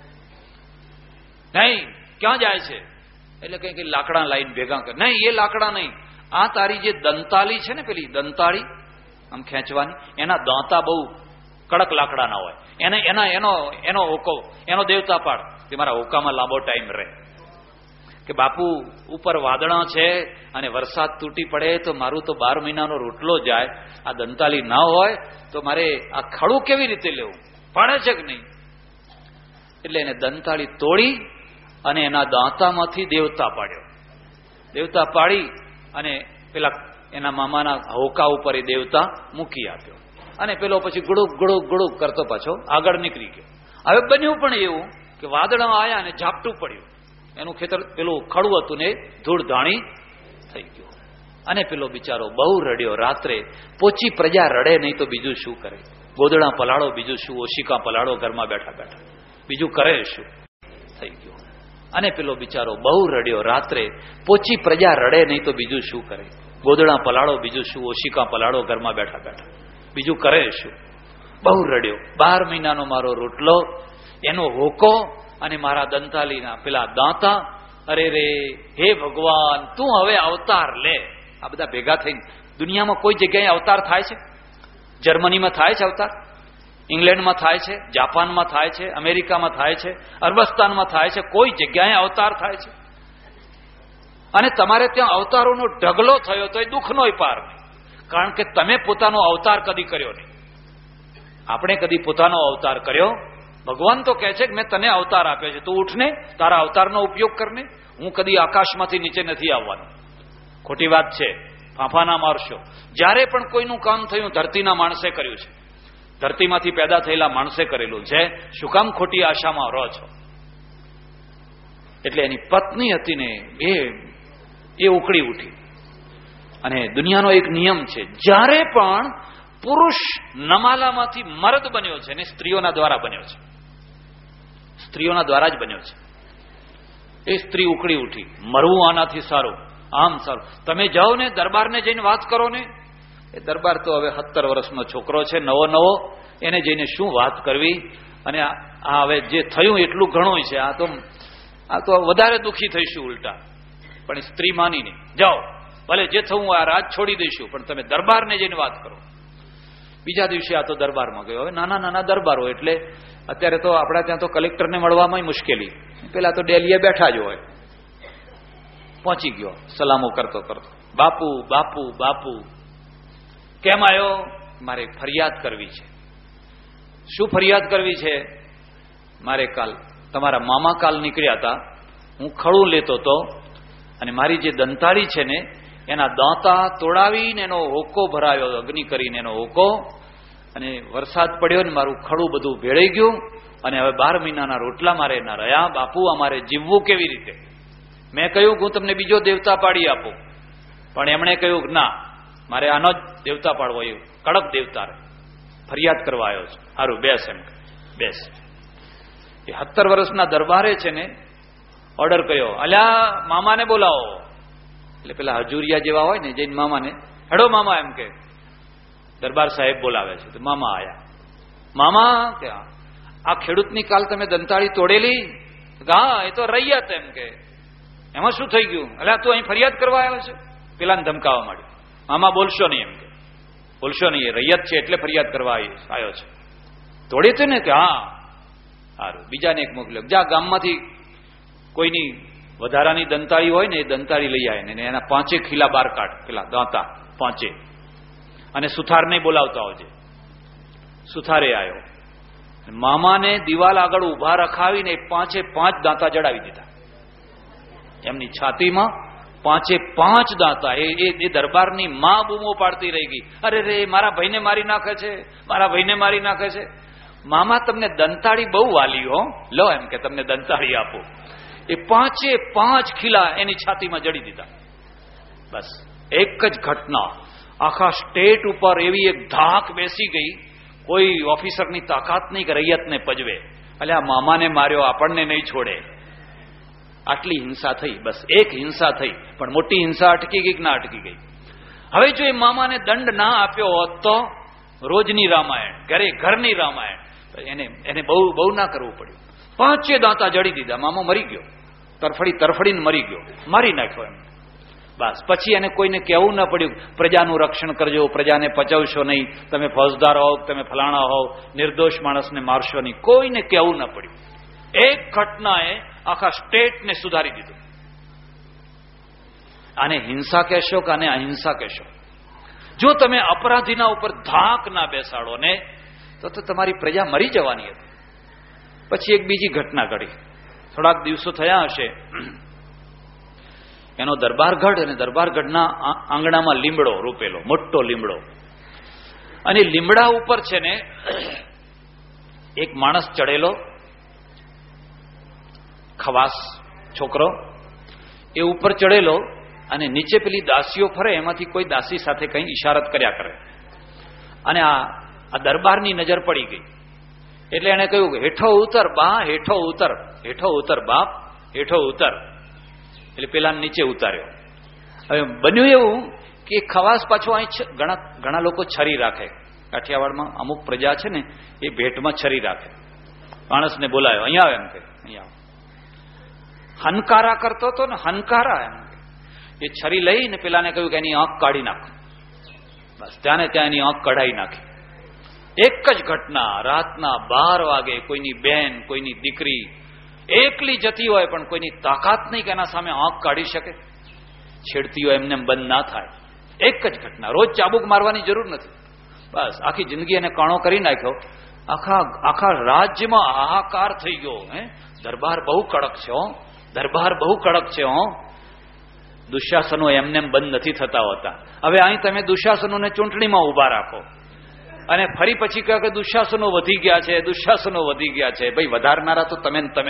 Speaker 1: નહીં, ક્યાં જાય છે? એટલે કઈ લાકડા લાઈન ભેગા કર. નહીં, એ લાકડા નહીં, આ તારી જે દંતાળી છે ને, પેલી દંતાળી આમ ખેંચવાની, એના દાંતા બહુ કડક લાકડાના હોય, એનો ઓકો, એનો દેવતા પાડ, તે મારા ઓકામાં લાંબો ટાઈમ રહે. કે બાપુ ઉપર વાદળા છે અને વરસાદ તૂટી પડે તો મારું તો 12 મહિનાનો રોટલો જાય. આ દંતાળી ના હોય તો મારે આ ખડું કેવી રીતે લેવું? પાડે છે કે નહીં? એટલે એને દંતાળી તોડી અને એના દાંતામાંથી દેવતા પાડ્યો. દેવતા પાડી અને પેલા એના મામાના હોકા ઉપર એ દેવતા મૂકી આપ્યો. અને પેલો પછી ગુડુક ગુડુક ગુડુક કરતો પાછો આગળ નીકળી ગયો. હવે બન્યું પણ એવું કે વાદળમાં આવ્યા અને ઝાપટું પડ્યું. એનું ખેતર પેલું ખડું હતું ને ધૂળ ધાણી થઈ ગયું. અને પેલો બિચારો બહુ રડ્યો. રાત્રે પોચી પ્રજા રડે નહીં તો બીજું શું કરે? ગોદડા પલાળો, બીજું શું? ઓશિકા પલાળો ઘરમાં બેઠા બેઠા, બીજું કરે શું? થઈ ગયું. અને પેલો બિચારો બહુ રડ્યો. રાત્રે પોચી પ્રજા રડે નહીં તો બીજું શું કરે? ગોદડા પલાળો, બીજું શું? ઓશિકા પલાળો ઘરમાં બેઠા બેઠા, બીજું કરે શું? બહુ રડ્યો. 12 મહિનાનો મારો રોટલો, એનો હોકો અને મારા દંતાલીના પેલા દાંતા. અરે રે, હે ભગવાન, તું હવે અવતાર લે. આ બધા ભેગા થઈને દુનિયામાં કોઈ જગ્યાએ અવતાર થાય છે? જર્મનીમાં થાય છે અવતાર, ઇંગ્લેન્ડમાં થાય છે, જાપાનમાં થાય છે, અમેરિકામાં થાય છે, અરબસ્તાનમાં થાય છે. કોઈ જગ્યાએ અવતાર થાય છે? અને તમારે ત્યાં અવતારોનો ઢગલો થયો તો એ દુઃખનોય પાર નહીં, કારણ કે તમે પોતાનો અવતાર કદી કર્યો નહીં. આપણે કદી પોતાનો અવતાર કર્યો? ભગવાન તો કહે છે કે મેં તને અવતાર આપ્યો છે, તું ઉઠને, તારા અવતારનો ઉપયોગ કરને. હું કદી આકાશમાંથી નીચે નથી આવવાનો. ખોટી વાત છે, ફાંફા ના મારશો. જ્યારે પણ કોઈનું કામ થયું ધરતીના માણસે કર્યું છે, ધરતીમાંથી પેદા થયેલા માણસે કરેલું છે. શું કામ ખોટી આશામાં રહો છો? એટલે એની પત્ની હતી ને એ ઉકળી ઉઠી. અને દુનિયાનો એક નિયમ છે, જ્યારે પણ પુરુષ નમાલામાંથી મર્દ બન્યો છે ને સ્ત્રીઓના દ્વારા બન્યો છે, સ્ત્રીઓના દ્વારા જ બન્યો છે. એ સ્ત્રી ઉકળી ઉઠી, મરવું આનાથી સારું, આમ સારું. તમે જાઓ ને દરબારને જઈને વાત કરો ને. એ દરબાર તો હવે 17 વર્ષનો છોકરો છે, નવો, એને જઈને શું વાત કરવી? અને આ હવે જે થયું એટલું ઘણું છે. આ તો વધારે દુઃખી થઈશું ઉલટા. પણ સ્ત્રી માની નહીં. જાઓ, ભલે જે થવું આ રાજ છોડી દઈશું, પણ તમે દરબારને જઈને વાત કરો. બીજા દિવસે આ તો દરબારમાં ગયો. હવે નાના દરબારો એટલે અત્યારે તો આપણા ત્યાં તો કલેક્ટરને મળવામાં મુશ્કેલી. પેલા તો ડેલીએ બેઠા જ હોય. પહોંચી ગયો સલામો કરતો કરતો. બાપુ બાપુ બાપુ, કેમ આવ્યો? મારે ફરિયાદ કરવી છે. શું ફરિયાદ કરવી છે? મારે તમારા મામા કાલ નીકળ્યા હતા, હું ખડું લેતો હતો અને મારી જે દંતાળી છે ને એના દાંતા તોડાવીને એનો હોકો ભરાયો, અગ્નિ કરીને એનો હોકો. અને વરસાદ પડ્યો ને મારું ખડું બધું ભેળાઈ ગયું. અને હવે 12 મહિનાના રોટલા મારે ના રહ્યા. બાપુ, અમારે જીવવું કેવી રીતે? મેં કહ્યું હું તમને બીજો દેવતા પાડી આપું, પણ એમણે કહ્યું કે ના, મારે આનો જ દેવતા પાડવો, એવું કડક દેવતા. ફરિયાદ કરવા આવ્યો છે. સારું, બેસ એમ બેસ. એ 17 વર્ષના દરબારે છે ને ઓર્ડર કર્યો, અલ્યા મામાને બોલાવો. એટલે પેલા હજુરિયા જેવા હોય ને, જઈને મામાને, હેડો મામા એમ કે. દરબાર સાહેબ બોલાવે છે તો મામા આયા. મામા કે આ ખેડૂતની કાલ તમે દંતાળી તોડેલી? હા, એ તો રૈયત એમ કે. એમાં શું થઈ ગયું? અલ્યા તું અહીં ફરિયાદ કરવા આવ્યો છે? પેલાને ધમકાવવા માંડ્યો. મામા બોલશો નહીં એમ કે, બોલશો નહીં, એ રૈયત છે એટલે ફરિયાદ કરવા આવ્યો છે. તોડી હતી ને કે હા. સારું, બીજાને એક મોકલ્યો, જા ગામમાંથી કોઈની વધારાની દંતાળી હોય ને એ દંતાળી લઈ આવે ને એના 5 ખીલા બાર કાઢ, પેલા દાંતા 5. અને સુથારને બોલાવતા હોજે. સુથારે આવ્યો. મામાને દિવાલ આગળ ઉભા રખાવીને 5 દાંતા જડાવી દીધા એમની છાતીમાં. 5 દાંતા. એ દરબારની માં બૂમો પાડતી રહી ગઈ, અરે રે, મારા ભાઈને મારી નાખે છે, મારા ભાઈને મારી નાખે છે. મામા, તમને દંતાળી બહુ વાલી હો, લો એમ કે તમને દંતાળી આપો. એ 5 ખીલા એની છાતીમાં જડી દીધા. બસ એક જ ઘટના, આખા સ્ટેટ ઉપર એવી એક ધાક બેસી ગઈ. કોઈ ઓફિસરની તાકાત નહીં કે રૈયતને પજવે. એટલે આ મામાને માર્યો, આપણને નહીં છોડે. આટલી હિંસા થઈ, બસ એક હિંસા થઈ, પણ મોટી હિંસા અટકી ગઈ કે ના અટકી ગઈ? હવે જો એ મામાને દંડ ના આપ્યો હોત તો રોજની રામાયણ, ઘરની રામાયણ, એને બહુ ના કરવું પડ્યું. 5 દાંતા જડી દીધા, મામો મરી ગયો, તરફડીને મરી ગયો, મારી નાખ્યો એમ. બસ પછી એને કોઈને કહેવું ના પડ્યું પ્રજાનું રક્ષણ કરજો, પ્રજાને પચવશો નહીં, તમે ફોજદાર હોવ, તમે ફલાણા હોવ, નિર્દોષ માણસને મારશો નહીં, કોઈને કહેવું ના પડ્યું. એક ઘટનાએ આખા સ્ટેટને સુધારી દીધું. આને હિંસા કહેશો કે આને અહિંસા કહેશો? જો તમે અપરાધીના ઉપર ધાક ના બેસાડો ને તો તમારી પ્રજા મરી જવાની હતી. પછી એક બીજી ઘટના ઘડી, થોડાક દિવસો થયા હશે, એનો દરબારગઢ, અને દરબારગઢના આંગણામાં લીમડો રોપેલો, મોટો લીમડો, અને લીમડા ઉપર છે ને એક માણસ ચડેલો, ખવાસ છોકરો, એ ઉપર ચડેલો, અને નીચે પેલી દાસીઓ ફરે, એમાંથી કોઈ દાસી સાથે કઈ ઇશારત કર્યા કરે. અને આ દરબારની નજર પડી ગઈ, એટલે એને કહ્યું હેઠો ઉતર બા, હેઠો ઉતર, હેઠો ઉતર બાપ, હેઠો ઉતર. એટલે પેલા નીચે ઉતાર્યો. હવે બન્યું એવું કે ખવાસ પાછો અહીં ઘણા લોકો છરી રાખે, કાઠિયાવાડમાં અમુક પ્રજા છે ને એ ભેટમાં છરી રાખે. માણસને બોલાયો, અહીંયા આવે એમ કે, અહીંયા હનકારા કરતો હતો ને, હનકારા એમ. એ છરી લઈને પેલાને કહ્યું કે એની આંખ કાઢી નાખ. બસ ત્યાં ને ત્યાં એની આંખ કઢાઈ નાખી. એક જ ઘટના, રાતના 12 વાગે કોઈની બેન, કોઈની દીકરી એકલી જતી હોય, પણ કોઈની તાકાત નહીં કે એના સામે આંખ કાઢી શકે. છેડતી હોય એમને બંધ ના થાય. એક જ ઘટના, રોજ ચાબુક મારવાની જરૂર નથી. બસ આખી જિંદગી એને કાણો કરી નાખ્યો. આખા રાજ્યમાં હાહાકાર થઈ ગયો. દરબાર બહુ કડક છે હો, દરબાર બહુ કડક છે હો. દુશાસનો એમને બંધ નથી થતા હોતા. હવે અહીં તમે દુશાસનોને ચૂંટણીમાં ઉભા રાખો અને ફરી પછી કહો કે દુશાસનો વધી ગયા છે, દુશાસનો વધી ગયા છે. ભાઈ વધારનારા તો તમે જ.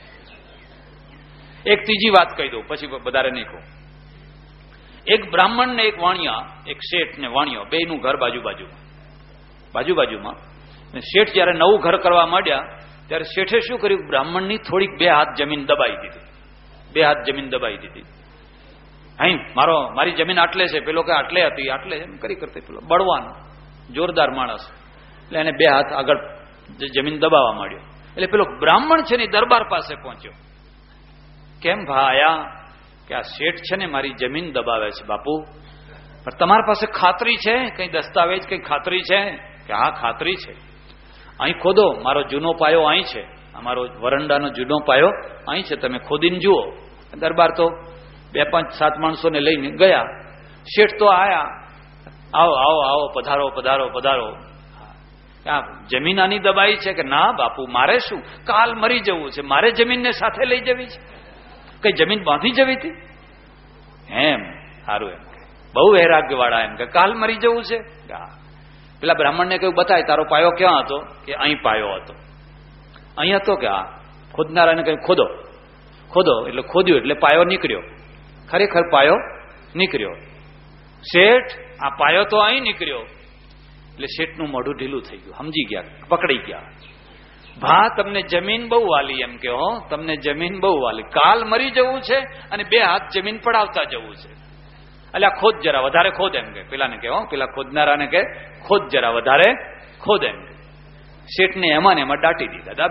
Speaker 1: એક ત્રીજી વાત કહી દઉં, પછી વધારે નહીં કહું. એક બ્રાહ્મણ ને એક વાણિયા, એક શેઠ ને વાણિયો, બેયનું ઘર બાજુબાજુમાં. શેઠ જયારે નવું ઘર કરવા માંડ્યા ત્યારે શેઠે શું કર્યું, બ્રાહ્મણની થોડીક 2 હાથ જમીન દબાઈ દીધી. 2 હાથ જમીન દબાઈ દીધી. અહીં મારી જમીન આટલે છે, પેલો કે આટલે હતી, આટલે એમ કરતે પેલો બળવાન જોરદાર માણસ, એટલે એને 2 હાથ આગળ જમીન દબાવવા માંડ્યો. એટલે પેલો બ્રાહ્મણ છે ને દરબાર પાસે પહોંચ્યો. કેમ ભાયા કે આ શેઠ છે ને મારી જમીન દબાવે છે બાપુ, પણ તમારી પાસે ખાતરી છે, કઈ દસ્તાવેજ, કઈ ખાતરી છે? કે હા ખાતરી છે. અહીં ખોદો, મારો જૂનો પાયો અહીં છે, અમારો વરંડાનો જૂનો પાયો અહીં છે, તમે ખોદીને જુઓ. દરબાર તો 2, 5, 7 માણસોને લઈને ગયા. શેઠ તો આયા, આવો આવો આવો, પધારો પધારો પધારો. જમીન આની દબાઈ છે? કે ના બાપુ, મારે શું, કાલ મરી જવું છે, મારે જમીનને સાથે લઈ જવી છે. કઈ જમીન બાંધી જવી હતી એમ? સારું એમ, બહુ વૈરાગ્ય વાળા એમ કે કાલ મરી જવું છે. પેલા બ્રાહ્મણને કહ્યું બતાય તારો પાયો ક્યાં હતો? કે અહીં પાયો હતો. અહીં હતો? કે હા. ખોદનારાને કહ્યું ખોદો. એટલે ખોદ્યું, એટલે પાયો નીકળ્યો. ખરેખર પાયો નીકળ્યો. શેઠ આ પાયો તો અહીં નીકળ્યો. એટલે શેઠનું મોઢું ઢીલું થઈ ગયું, સમજી ગયા, પકડી ગયા. ભા તમને જમીન બહુ વાલી એમ કે હો, તમને જમીન બહુ વાલી, કાલ મરી જવું છે અને 2 હાથ જમીન પડાવતા જવું છે. એટલે આ ખોદ જરા વધારે ખોદ એમ કે પેલાને કે, પેલા ખોદનારાને કે ખોદ જરા વધારે ખોદ એમ કે. શેઠને એમાં ને એમાં દાબી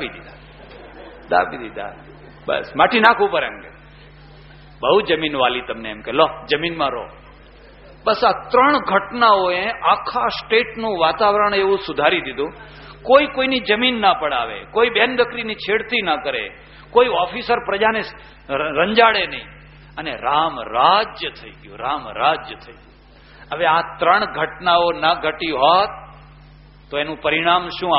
Speaker 1: દીધા. બસ માટી નાખવું પર એમ કે બહુ જમીન વાલી તમને એમ કે લો જમીનમાં રહો. બસ આ 3 ઘટનાઓએ આખા સ્ટેટનું વાતાવરણ એવું સુધારી દીધું. કોઈ કોઈની જમીન ના પડાવે, કોઈ બેન દીકરીની છેડતી ના કરે, કોઈ ઓફિસર પ્રજાને રંજાડે નહીં, અને રામ રાજ્ય થઈ ગયું. હવે આ 3 ઘટનાઓ ના ઘટી હોત તો એનું પરિણામ શું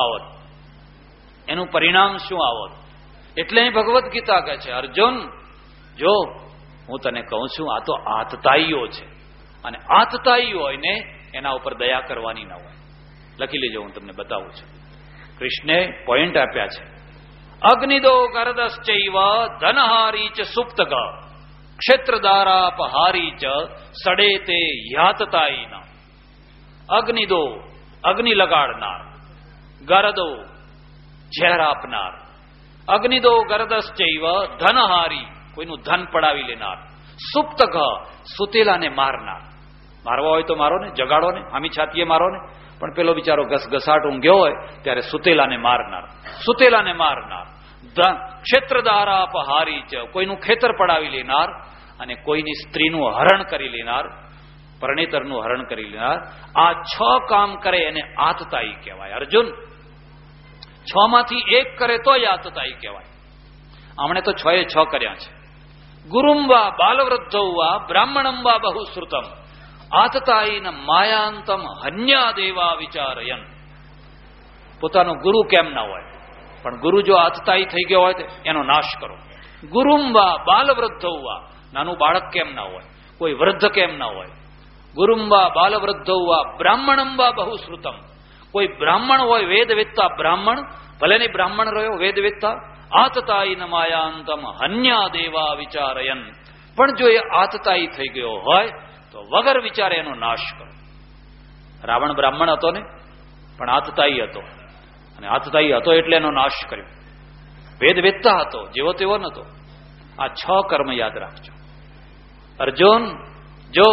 Speaker 1: આવત? એટલે ભગવદ્ ગીતા કહે છે, અર્જુન જો હું તને કહું છું, આ તો આતતાઈઓ છે, અને આતતાઈ હોય ને એના ઉપર દયા કરવાની ના હોય. લખી લેજો, હું તમને બતાવું છું. કૃષ્ણે પોઈન્ટ આપ્યા છે. અગ્નિદો ગરદશ્ચૈવ ધનહારી ચ સુપ્તગ ક્ષેત્રદારાપહારી ચ સડે તે યાતતાઈ. અગ્નિદો, અગ્નિ લગાડનાર, ગરદો ઝેર આપનાર, અગ્નિદો ગરદશ્ચૈવ ધનહારી કોઈનું ધન પડાવી લેનાર, સુપ્ત ઘ સુતેલાને મારનાર. મારવા હોય તો મારો ને, જગાડો ને, આમી છાતીએ મારો ને. પણ પેલો બિચારો ઘસઘસાટ ઊંઘ્યો હોય ત્યારે સુતેલાને મારનાર, સુતેલાને મારનાર. ક્ષેત્રદારા અપહારી ચ કોઈનું ખેતર પડાવી લેનાર અને કોઈની સ્ત્રીનું હરણ કરી લેનાર, પરણેતરનું હરણ કરી લેનાર. આ 6 કામ કરે એને આતતાઈ કહેવાય. અર્જુન 6 માંથી 1 કરે તો આતતાઈ કહેવાય. આમણે તો 6 એ 6 કર્યા છે. ગુરુમ વા બાલવૃદ્ધૌ વા બ્રાહ્મણમ વા બહુશ્રુતમ આતતાઈન માયાંતમ હન્યા દેવા વિચારયન. પોતાનો ગુરુ કેમ ના હોય, પણ ગુરુ જો આતતાઈ થઈ ગયો હોય તો એનો નાશ કરો. ગુરુમ વા બાલવૃદ્ધૌ વા, નાનું બાળક કેમ ના હોય, કોઈ વૃદ્ધ કેમ ના હોય. ગુરુમ વા બાલવૃદ્ધૌ વા બ્રાહ્મણમ વા બહુશ્રુતમ, કોઈ બ્રાહ્મણ હોય વેદવેત્તા બ્રાહ્મણ, ભલે નહીં બ્રાહ્મણ રહ્યો વેદવેત્તા, આતતાઈન માયાંતમ હન્યા દેવા વિચારયન. પણ જો એ આતતાઈ થઈ ગયો હોય તો વગર વિચારે એનો નાશ કરો. રાવણ બ્રાહ્મણ હતો ને, પણ આતતાઈ હતો, અને આતતાઈ હતો એટલે એનો નાશ કર્યો. વેદવેત્તા હતો, જેવો તેવો નતો. આ 6 કર્મ યાદ રાખજો. અર્જુન, જો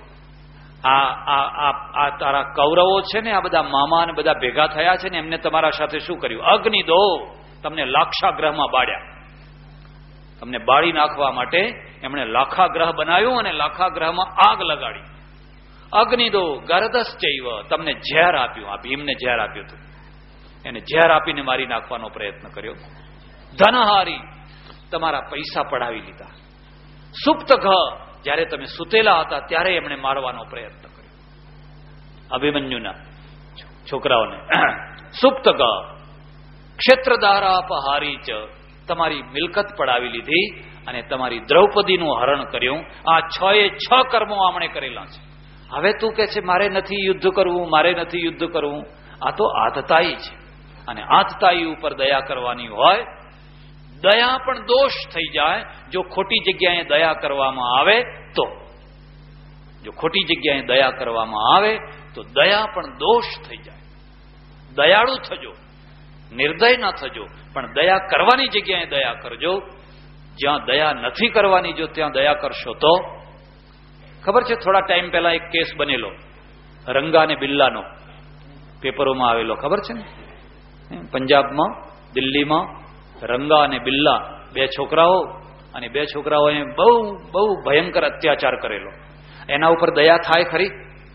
Speaker 1: આ તારા કૌરવો છે ને, આ બધા મામા ને બધા ભેગા થયા છે ને, એમને તમારા સાથે શું કર્યું? અગ્નિ દો, તમને લાક્ષાગ્રહમાં બાળ્યા. તમને બાળી નાખવા માટે એમણે લાખાગ્રહ બનાવ્યું અને લાખાગ્રહમાં આગ લગાડી. અગ્નિ દો ગરદશ્ચૈવ, તમને ઝેર આપ્યું. આ ભીમને ઝેર આપ્યું હતું, એને ઝેર આપીને મારી નાખવાનો પ્રયત્ન કર્યો. ધનહારી, તમારા પૈસા પડાવી લીધા. સુપ્ત ઘ, જ્યારે તમે સુતેલા હતા ત્યારે એમણે મારવાનો પ્રયત્ન કર્યો, અભિમન્યુના છોકરાઓને. સુપ્ત ઘ ક્ષેત્રદારા અપહારી ચ, તમારી મિલકત પડાવી લીધી અને તમારી દ્રૌપદીનું હરણ કર્યું. આ 6 એ 6 કર્મો આમણે કરેલા છે. હવે તું કે છે મારે નથી યુદ્ધ કરવું, મારે નથી યુદ્ધ કરવું. આ તો આતતાઈ છે, અને આતતાઈ ઉપર દયા કરવાની હોય. દયા પણ દોષ થઈ જાય જો ખોટી જગ્યાએ દયા કરવામાં આવે તો. જો ખોટી જગ્યાએ દયા કરવામાં આવે તો દયા પણ દોષ થઈ જાય. દયાળુ થજો, નિર્દય ન થજો, પણ દયા કરવાની જગ્યાએ દયા કરજો. જ્યાં દયા નથી કરવાની, જો ત્યાં દયા કરશો તો. ખબર છે, થોડા ટાઈમ પહેલા એક કેસ બનેલો રંગા અને બિલ્લાનો, પેપરોમાં આવેલો, ખબર છે ને? પંજાબમાં, દિલ્હીમાં રંગા અને બિલ્લા 2 છોકરાઓ, અને 2 છોકરાઓએ બહુ બહુ ભયંકર અત્યાચાર કરેલો. એના ઉપર દયા થાય ખરી?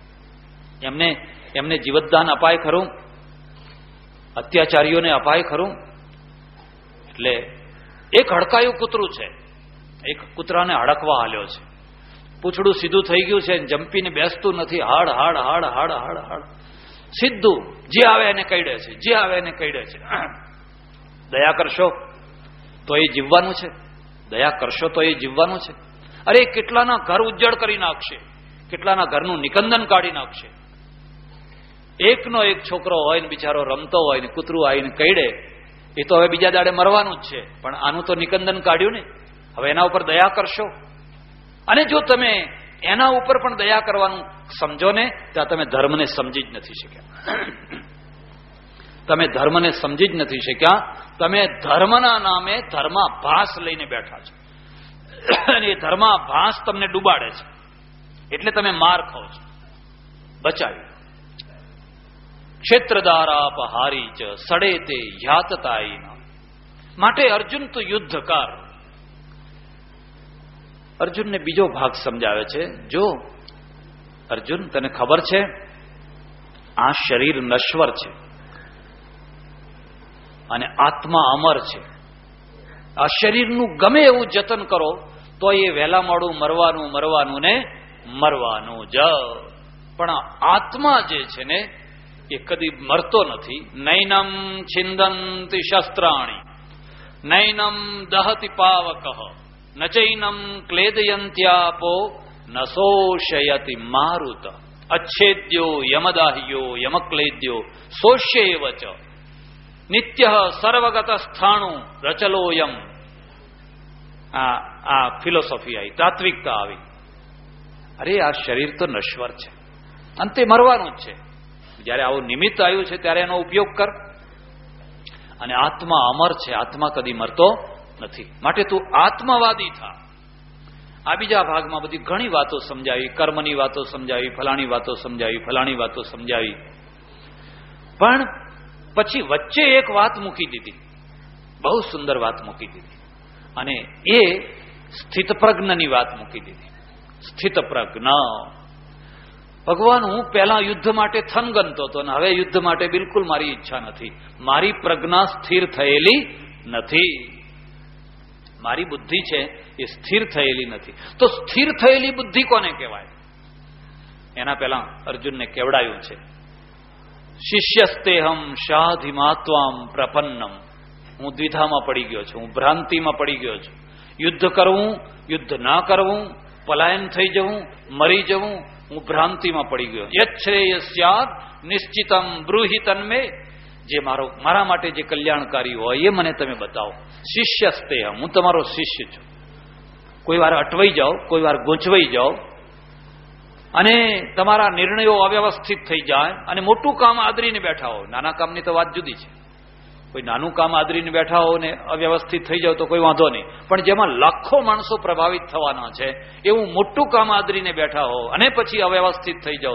Speaker 1: એમને જીવતદાન અપાય ખરું? અત્યાચારીઓને અપાય ખરું? એટલે એક હડકાયું કૂતરું છે, એક કૂતરાને હડકવા હાલ્યો છે. પૂંછડું સીધું થઈ ગયું છે, જંપીને બેસતું નથી. હાડ હાડ હાડ હાડ હાડ હાડ સીધું, જે આવે એને કઈડે છે, જે આવે એને કઈડે છે. દયા કરશો તો એ જીવવાનું છે, દયા કરશો તો એ જીવવાનું છે. અરે કેટલાના ઘર ઉજ્જડ કરી નાખશે, કેટલાના ઘરનું નિકંદન કાઢી નાખશે. એકનો એક છોકરો હોય ને બિચારો રમતો હોય ને કૂતરું આવીને કઈડે, એ તો હવે બીજા દાડે મરવાનું જ છે, પણ આનું તો નિકંદન કાઢ્યું ને. હવે એના ઉપર દયા કરશો, અને જો તમે એના ઉપર પણ દયા કરવાનું સમજો ને, ત્યાં તમે ધર્મને સમજી જ નથી શક્યા. તમે ધર્મને સમજી જ નથી શક્યા. તમે ધર્મના નામે ધર્માભાસ લઈને બેઠા છો, અને એ ધર્માભાસ તમને ડૂબાડે છે, એટલે તમે માર ખાઓ છો. બચાવી. ક્ષેત્રદારા અપહારી ચ સડે તે યાતતાઈ. માટે અર્જુન તો યુદ્ધકાર. અર્જુનને બીજો ભાગ સમજાવે છે. જો અર્જુન, તને ખબર છે આ શરીર નશ્વર છે અને આત્મા અમર છે. આ શરીરનું ગમે એવું જતન કરો તો એ વહેલા મોડું મરવાનું ને મરવાનું જ. પણ આત્મા જે છે ને એ કદી મરતો નથી. નૈનમ છિંદંતિ શસ્ત્રાણી નૈનમ દહતિ પાવકઃ ન ચૈનમ ક્લેદયંત્યાપો ન શોષયતિ મારુત અચ્છેદ્યો યમદાહ્યો યમક્લેદ્યો શોષ્યૈવ ચ નિત્યઃ સર્વગત સ્થાણુ રચલોયમ. આ ફિલોસોફી આવી, તાત્વિકતા આવી. અરે આ શરીર તો નશ્વર છે, અંતે મરવાનું જ છે. જયારે આવું નિમિત્ત આવ્યું છે ત્યારે એનો ઉપયોગ કર. અને આત્મા અમર છે, આત્મા કદી મરતો નથી. માટે તું આત્મવાદી થા. આ બીજા ભાગમાં બધી ઘણી વાતો સમજાવી, કર્મની વાતો સમજાવી, ફલાણી વાતો સમજાવી, ફલાણી વાતો સમજાવી. પણ પછી વચ્ચે એક વાત મૂકી દીધી, બહુ સુંદર વાત મૂકી દીધી, અને એ સ્થિતપ્રજ્ઞની વાત મૂકી દીધી. સ્થિતપ્રજ્ઞ ભગવાન, હું પહેલા યુદ્ધ માટે થનગનતો હતો ને હવે યુદ્ધ માટે બિલકુલ મારી ઈચ્છા નથી. મારી પ્રજ્ઞા સ્થિર થયેલી નથી, મારી બુદ્ધિ છે એ સ્થિર થયેલી નથી. તો સ્થિર થયેલી બુદ્ધિ કોને કહેવાય? એના પહેલા અર્જુનને કેવડાયું છે, શિષ્યસ્તેહમ શાધિમાત્વામ પ્રપન્નમ. હું દ્વિધામાં પડી ગયો છું, હું ભ્રાંતિમાં પડી ગયો છું. યુદ્ધ કરવું, યુદ્ધ ના કરવું, પલાયન થઈ જવું, મરી જવું, હું ભ્રાંતિમાં પડી ગયો. યચ્છ્રેયસ્યાદ નિશ્ચિતમ બ્રૂહિ તન્મે. જે મારા માટે જે કલ્યાણકારી હોય એ મને તમે બતાવો. શિષ્યસ્તેહમ, હું તમારો શિષ્ય છું. કોઈ વાર અટવાઈ જાઓ, કોઈ વાર ગૂંચવાઈ જાઓ, અને તમારા નિર્ણયો અવ્યવસ્થિત થઈ જાય અને મોટું કામ આદરીને બેઠા હો. નાના કામની તો વાત જુદી છે. કોઈ નાનું કામ આદરીને બેઠા હો ને અવ્યવસ્થિત થઈ જાવ તો કોઈ વાંધો નહીં, પણ જેમાં લાખો માણસો પ્રભાવિત થવાના છે એવું મોટું કામ આદરીને બેઠા હો અને પછી અવ્યવસ્થિત થઈ જાવ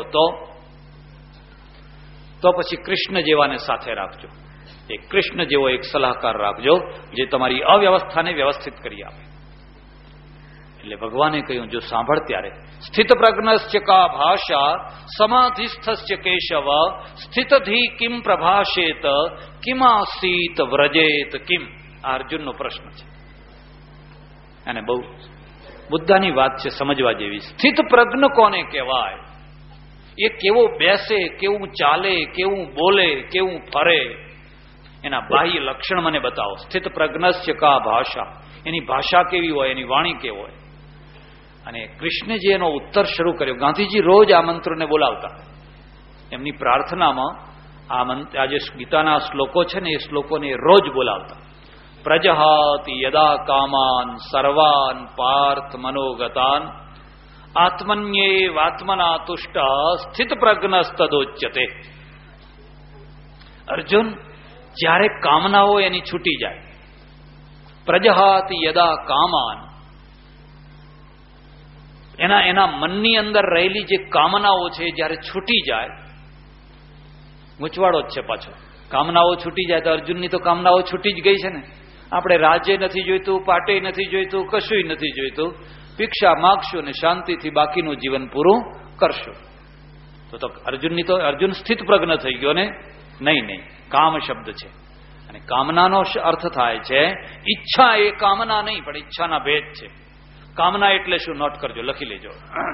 Speaker 1: તો પછી કૃષ્ણ જેવાને સાથે રાખજો. એ કૃષ્ણ જેવો એક સલાહકાર રાખજો જે તમારી અવ્યવસ્થાને વ્યવસ્થિત કરી આપે. એટલે ભગવાને કહ્યું, જો સાંભળ ત્યારે, સ્થિત પ્રજ્ઞસ્ય કા ભાષા સમાધિસ્થસ્ય કેશવ સ્થિતધિ કિમ પ્રભાષેત કિમાસીત વ્રજેત કિમ. આ અર્જુનનો પ્રશ્ન છે અને બહુ મુદ્દાની વાત છે, સમજવા જેવી. સ્થિત પ્રજ્ઞ કોને કહેવાય? એ કેવો બેસે, કેવું ચાલે, કેવું બોલે, કેવું ફરે, એના બાહ્ય લક્ષણ મને બતાવો. સ્થિત પ્રજ્ઞસ્ય કા ભાષા, એની ભાષા કેવી હોય, એની વાણી કેવી હોય. અને કૃષ્ણે જે એનો ઉત્તર શરૂ કર્યો, ગાંધીજી રોજ આ મંત્રને બોલાવતા. એમની પ્રાર્થનામાં આ જે ગીતાના શ્લોકો છે ને, એ શ્લોકોને રોજ બોલાવતા. પ્રજહાતિ યદા કામાન સર્વાન પાર્થ મનોગતાન આત્મન્યેવાત્મના તુષ્ટ સ્થિત પ્રજ્ઞસ્તદોચ્યતે. અર્જુન, જ્યારે કામનાઓ એની છૂટી જાય, પ્રજહાતિ યદા કામાન, એના મનની અંદર રહેલી જે કામનાઓ છે જ્યારે છૂટી જાય, ગૂંચવાડો જ છે પાછો. કામનાઓ છૂટી જાય તો અર્જુનની તો કામનાઓ છૂટી જ ગઈ છે ને. આપણે રાજ્ય નથી જોઈતું, પાટે નથી જોઈતું, કશુંય નથી જોઈતું. ભિક્ષા માગશું અને શાંતિથી બાકીનું જીવન પૂરું કરશું. તો અર્જુન સ્થિત પ્રજ્ઞ થઈ ગયો ને? નહીં. કામ શબ્દ છે અને કામનાનો અર્થ થાય છે ઈચ્છા. એ કામના નહીં, પણ ઈચ્છાના ભેદ છે. કામના એટલે શું? નોટ કરજો, લખી લેજો.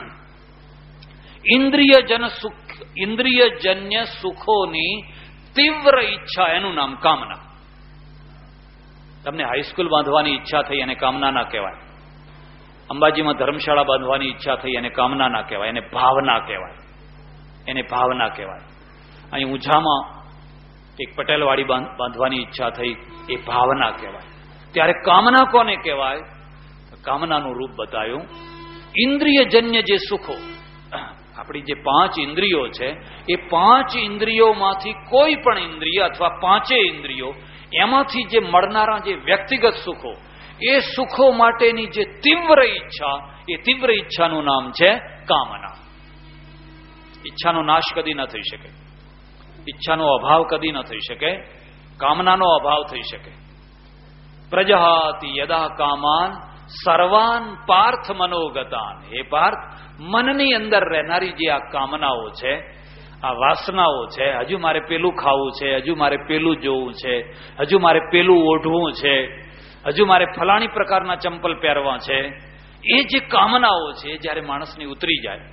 Speaker 1: ઇન્દ્રિયજન્ય સુખોની તીવ્ર ઈચ્છા, એનું નામ કામના. તમને હાઈસ્કૂલ બાંધવાની ઈચ્છા થઈ, એને કામના ના કહેવાય. અંબાજીમાં ધર્મશાળા બાંધવાની ઈચ્છા થઈ, એને કામના ના કહેવાય, એને ભાવના કહેવાય. એને ભાવના કહેવાય. અહીં ઊંઝામાં એક પટેલવાડી બાંધવાની ઈચ્છા થઈ, એ ભાવના કહેવાય. ત્યારે કામના કોને કહેવાય? કામનાનું રૂપ બતાવ્યું. ઇન્દ્રિયજન્ય જે સુખો, આપણી જે 5 ઇન્દ્રિયો છે, એ 5 ઇન્દ્રિયોમાંથી કોઈ પણ ઇન્દ્રિય અથવા 5 ઇન્દ્રિયો, એમાંથી જે મળનારા જે વ્યક્તિગત સુખો, એ સુખો માટેની જે તીવ્ર ઈચ્છા, એ તીવ્ર ઈચ્છાનું નામ છે કામના. ઈચ્છાનો નાશ કદી ન થઈ શકે, ઈચ્છાનો અભાવ કદી ન થઈ શકે, કામનાનો અભાવ થઈ શકે. પ્રજહાતિ યદા કામાન સર્વાન પાર્થ મનોગતાન. એ પાર્થ, મનની અંદર રહેનારી જે આ કામનાઓ છે, આ વાસનાઓ છે, હજુ મારે પેલું ખાવું છે, હજુ મારે પેલું જોવું છે, હજુ મારે પેલું ઓઢવું છે, હજુ મારે ફલાણી પ્રકારના ચંપલ પહેરવા છે, એ જે કામનાઓ છે જ્યારે માણસની ઉતરી જાય,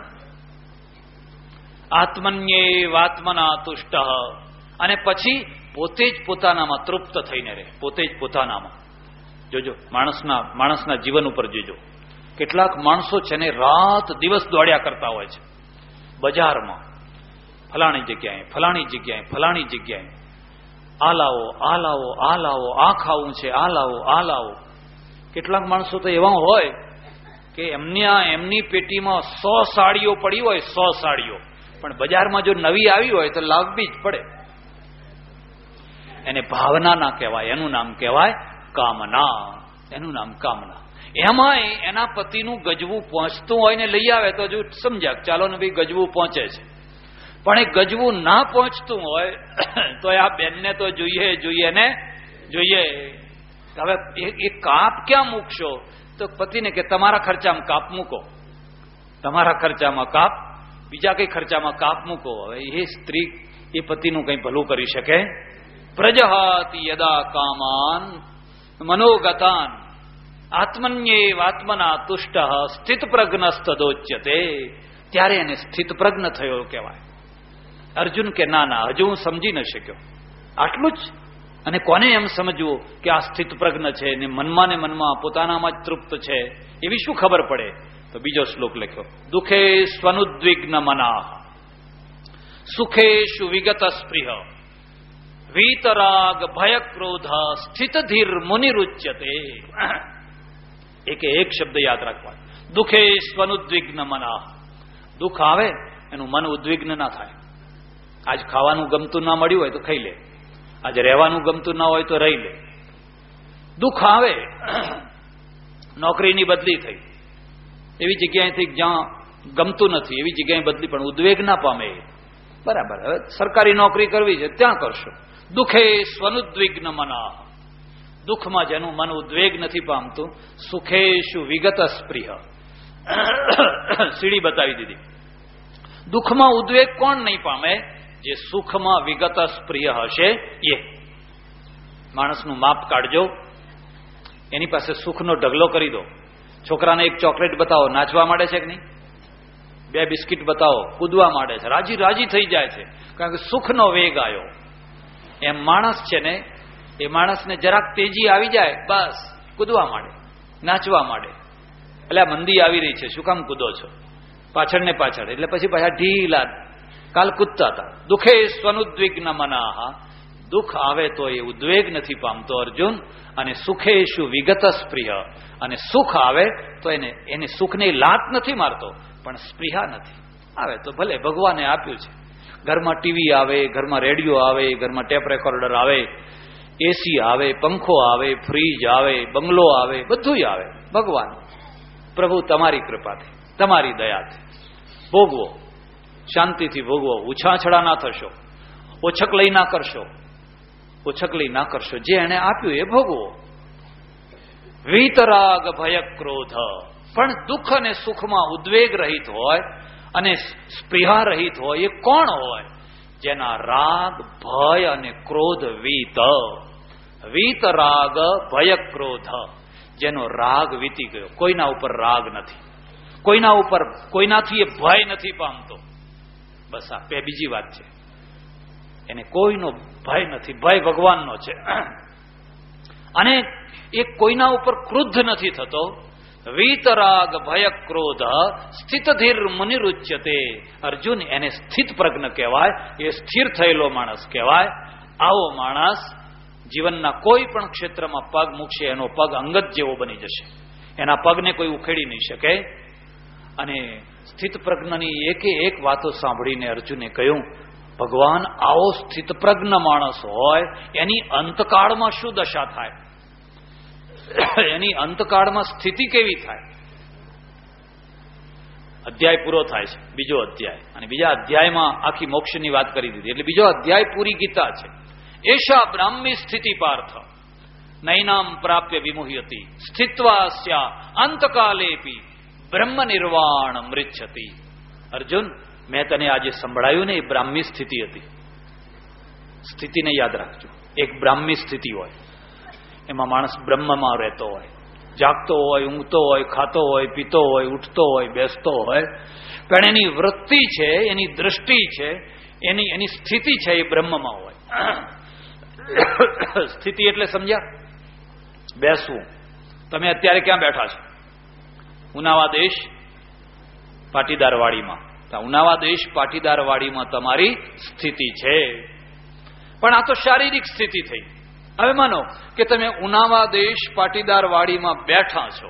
Speaker 1: આત્મન્યેવાત્મના તુષ્ટ, અને પછી પોતે જ પોતાનામાં તૃપ્ત થઈને રહે. પોતે જ પોતાનામાં. જોજો, માણસના જીવન ઉપર જોજો. કેટલાક માણસો છે ને રાત દિવસ દોડ્યા કરતા હોય છે બજારમાં, ફલાણી જગ્યાએ, આ લાવો, આ ખાવું છે, આ લાવો. કેટલાક માણસો તો એવા હોય કે એમની પેટીમાં 100 સાડીઓ પડી હોય, 100 સાડીઓ, પણ બજારમાં જો નવી આવી હોય તો લાવવી જ પડે. એને ભાવના ના કહેવાય, એનું નામ કહેવાય કામના. એનું નામ કામના. એમાંય એના પતિનું ગજવું પહોંચતું હોય ને લઈ આવે તો હજુ સમજ્યા, ચાલો ને ભાઈ ગજવું પહોંચે છે. પણ એ ગજવું ના પહોંચતું હોય તો આ બેનને તો જોઈએ ને જોઈએ. હવે એ કાપ ક્યાં મૂકશો? તો પતિને કે તમારા ખર્ચામાં કાપ મૂકો, તમારા ખર્ચામાં કાપ, બીજા કઈ ખર્ચામાં કાપ મૂકો. હવે એ સ્ત્રી એ પતિનું કઈ ભલું કરી શકે? પ્રજહાતિ યદા કામાન મનોગતાન આત્મન્યેવ આત્મના તુષ્ટ સ્થિત પ્રજ્ઞસ્તદોચ્યતે. ત્યારે એને સ્થિત પ્રજ્ઞ થયો કહેવાય. અર્જુન કે ના, હજુ હું સમજી ન શક્યો. આટલું જ. અને કોને એમ સમજવું કે આ સ્થિત પ્રજ્ઞ છે ને મનમાં ને મનમાં પોતાનામાં જ તૃપ્ત છે? એવી શું ખબર પડે? તો બીજો શ્લોક લખ્યો, દુઃખે સ્વનુદ્વિગ્ન મનાઃ સુખેષુ વિગત સ્પૃહ વીતરાગ ભય ક્રોધ સ્થિત ધીર મુનિરુચ્યતે. એક શબ્દ યાદ રાખવા, દુઃખે સ્વનુદ્વિગ્ન મનાઃ. દુઃખ આવે એનું મન ઉદ્વિગ્ન ના થાય. આજ ખાવાનું ગમતું ના મળ્યું હોય તો ખાઈ લે, આજે રહેવાનું ગમતું ના હોય તો રહી લે. દુઃખ આવે, નોકરીની બદલી થઈ, એવી જગ્યાએથી જ્યાં ગમતું નથી એવી જગ્યાએ બદલી, પણ ઉદ્વેગ ના પામે. બરાબર, હવે સરકારી નોકરી કરવી છે ત્યાં કરશો. દુઃખે સ્વનુદ્વિગ્ન મનાઃ. દુઃખમાં જેનું મન ઉદ્વેગ નથી પામતું, સુખેષુ વિગત સ્પૃહ. સીડી બતાવી દીધી. દુઃખમાં ઉદ્વેગ કોણ નહીં પામે? જે સુખમાં વિગત સ્પ્રિય હશે એ. માણસનું માપ કાઢજો, એની પાસે સુખનો ઢગલો કરી દો. છોકરાને એક ચોકલેટ બતાવો, નાચવા માંડે છે કે નહીં? બે બિસ્કિટ બતાવો, કૂદવા માંડે છે, રાજી થઈ જાય છે, કારણ કે સુખનો વેગ આવ્યો. એમ માણસ છે ને, એ માણસને જરાક તેજી આવી જાય, બસ કૂદવા માંડે, નાચવા માંડે. એટલે આ મંદી આવી રહી છે, શું કામ કૂદો છો? પાછળ ને પાછળ. એટલે પછી પાછા ઢીલા, કાલ કૂદતા હતા. દુઃખે સ્વનુદ્વિગ્ન મનાઃ. દુઃખ આવે તો એ ઉદ્વેગ નથી પામતો અર્જુન. અને સુખેષુ વિગત સ્પૃહ. અને સુખ આવે તો એને સુખને લાત નથી મારતો, પણ સ્પૃહા નથી. આવે તો ભલે, ભગવાને આપ્યું છે. ઘરમાં ટીવી આવે, ઘરમાં રેડિયો આવે, ઘરમાં ટેપ રેકોર્ડર આવે, એસી આવે, પંખો આવે, ફ્રીજ આવે, બંગલો આવે, બધું આવે. ભગવાન પ્રભુ તમારી કૃપાથી, તમારી દયાથી ભોગવો, શાંતિથી ભોગવો. ઉછાછડા ના થશો, ઓછકલઈ ના કરશો, ઓછકલઈ ના કરશો. જે એને આપ્યું એ ભોગવો. વીતરાગ ભય ક્રોધ. પણ દુઃખ અને સુખમાં ઉદ્વેગ રહિત હોય અને સ્પૃહા રહિત હોય એ કોણ હોય? જેના રાગ, ભય અને ક્રોધ વીત. વીતરાગ ભય ક્રોધ. જેનો રાગ વીતી ગયો, કોઈના ઉપર રાગ નથી, કોઈના ઉપર કોઈનાથી એ ભય નથી પામતો. બસ આ બીજી વાત છે. એને કોઈનો ભય નથી, ભય ભગવાનનો છે. અને એ કોઈના ઉપર ક્રુદ્ધ નથી થતો. વીતરાગ ભય ક્રોધ સ્થિત ધીર મુનિરુચ્યતે. અર્જુન એને સ્થિત પ્રજ્ઞ કહેવાય, એ સ્થિર થયેલો માણસ કહેવાય. આવો માણસ જીવનના કોઈ પણ ક્ષેત્રમાં પગ મૂકશે, એનો પગ અંગત જેવો બની જશે. એના પગને કોઈ ઉખેડી નહીં શકે. અને સ્થિત પ્રજ્ઞની એક વાતો સાંભળીને અર્જુને કહ્યું, ભગવાન આવો સ્થિત પ્રજ્ઞ માણસ હોય એની અંતકાળમાં શું દશા થાય? એની અંતકાળમાં સ્થિતિ કેવી થાય? અધ્યાય પૂરો થાય છે, બીજો અધ્યાય. અને બીજા અધ્યાયમાં આખી મોક્ષની વાત કરી દીધી. એટલે બીજો અધ્યાય પૂરી ગીતા છે. એશા બ્રાહ્મી સ્થિતિ પાર્થ નૈનામ પ્રાપ્ય વિમુહ્યતિ સ્થિત્વાસ્યા અંતકાલેપી બ્રહ્મ નિર્વાણ મૃચ્છતિ. અર્જુન, મેં તને આજે સંભળાયું ને, એ બ્રાહ્મી સ્થિતિ હતી. સ્થિતિને યાદ રાખજો. એક બ્રાહ્મી સ્થિતિ હોય, એમાં માણસ બ્રહ્મમાં રહેતો હોય, જાગતો હોય, ઊંઘતો હોય, ખાતો હોય, પીતો હોય, ઉઠતો હોય, બેસતો હોય, પણ એની વૃત્તિ છે, એની દ્રષ્ટિ છે, એની સ્થિતિ છે એ બ્રહ્મમાં હોય. સ્થિતિ એટલે સમજ્યા? બેસવું. તમે અત્યારે ક્યાં બેઠા છો? ઉનાવા દેશ પાટીદારવાડીમાં. ઉનાવાદેશ પાટીદારવાડીમાં તમારી સ્થિતિ છે. પણ આ તો શારીરિક સ્થિતિ થઈ. હવે માનો કે તમે ઉનાવાદેશ પાટીદારવાડીમાં બેઠા છો,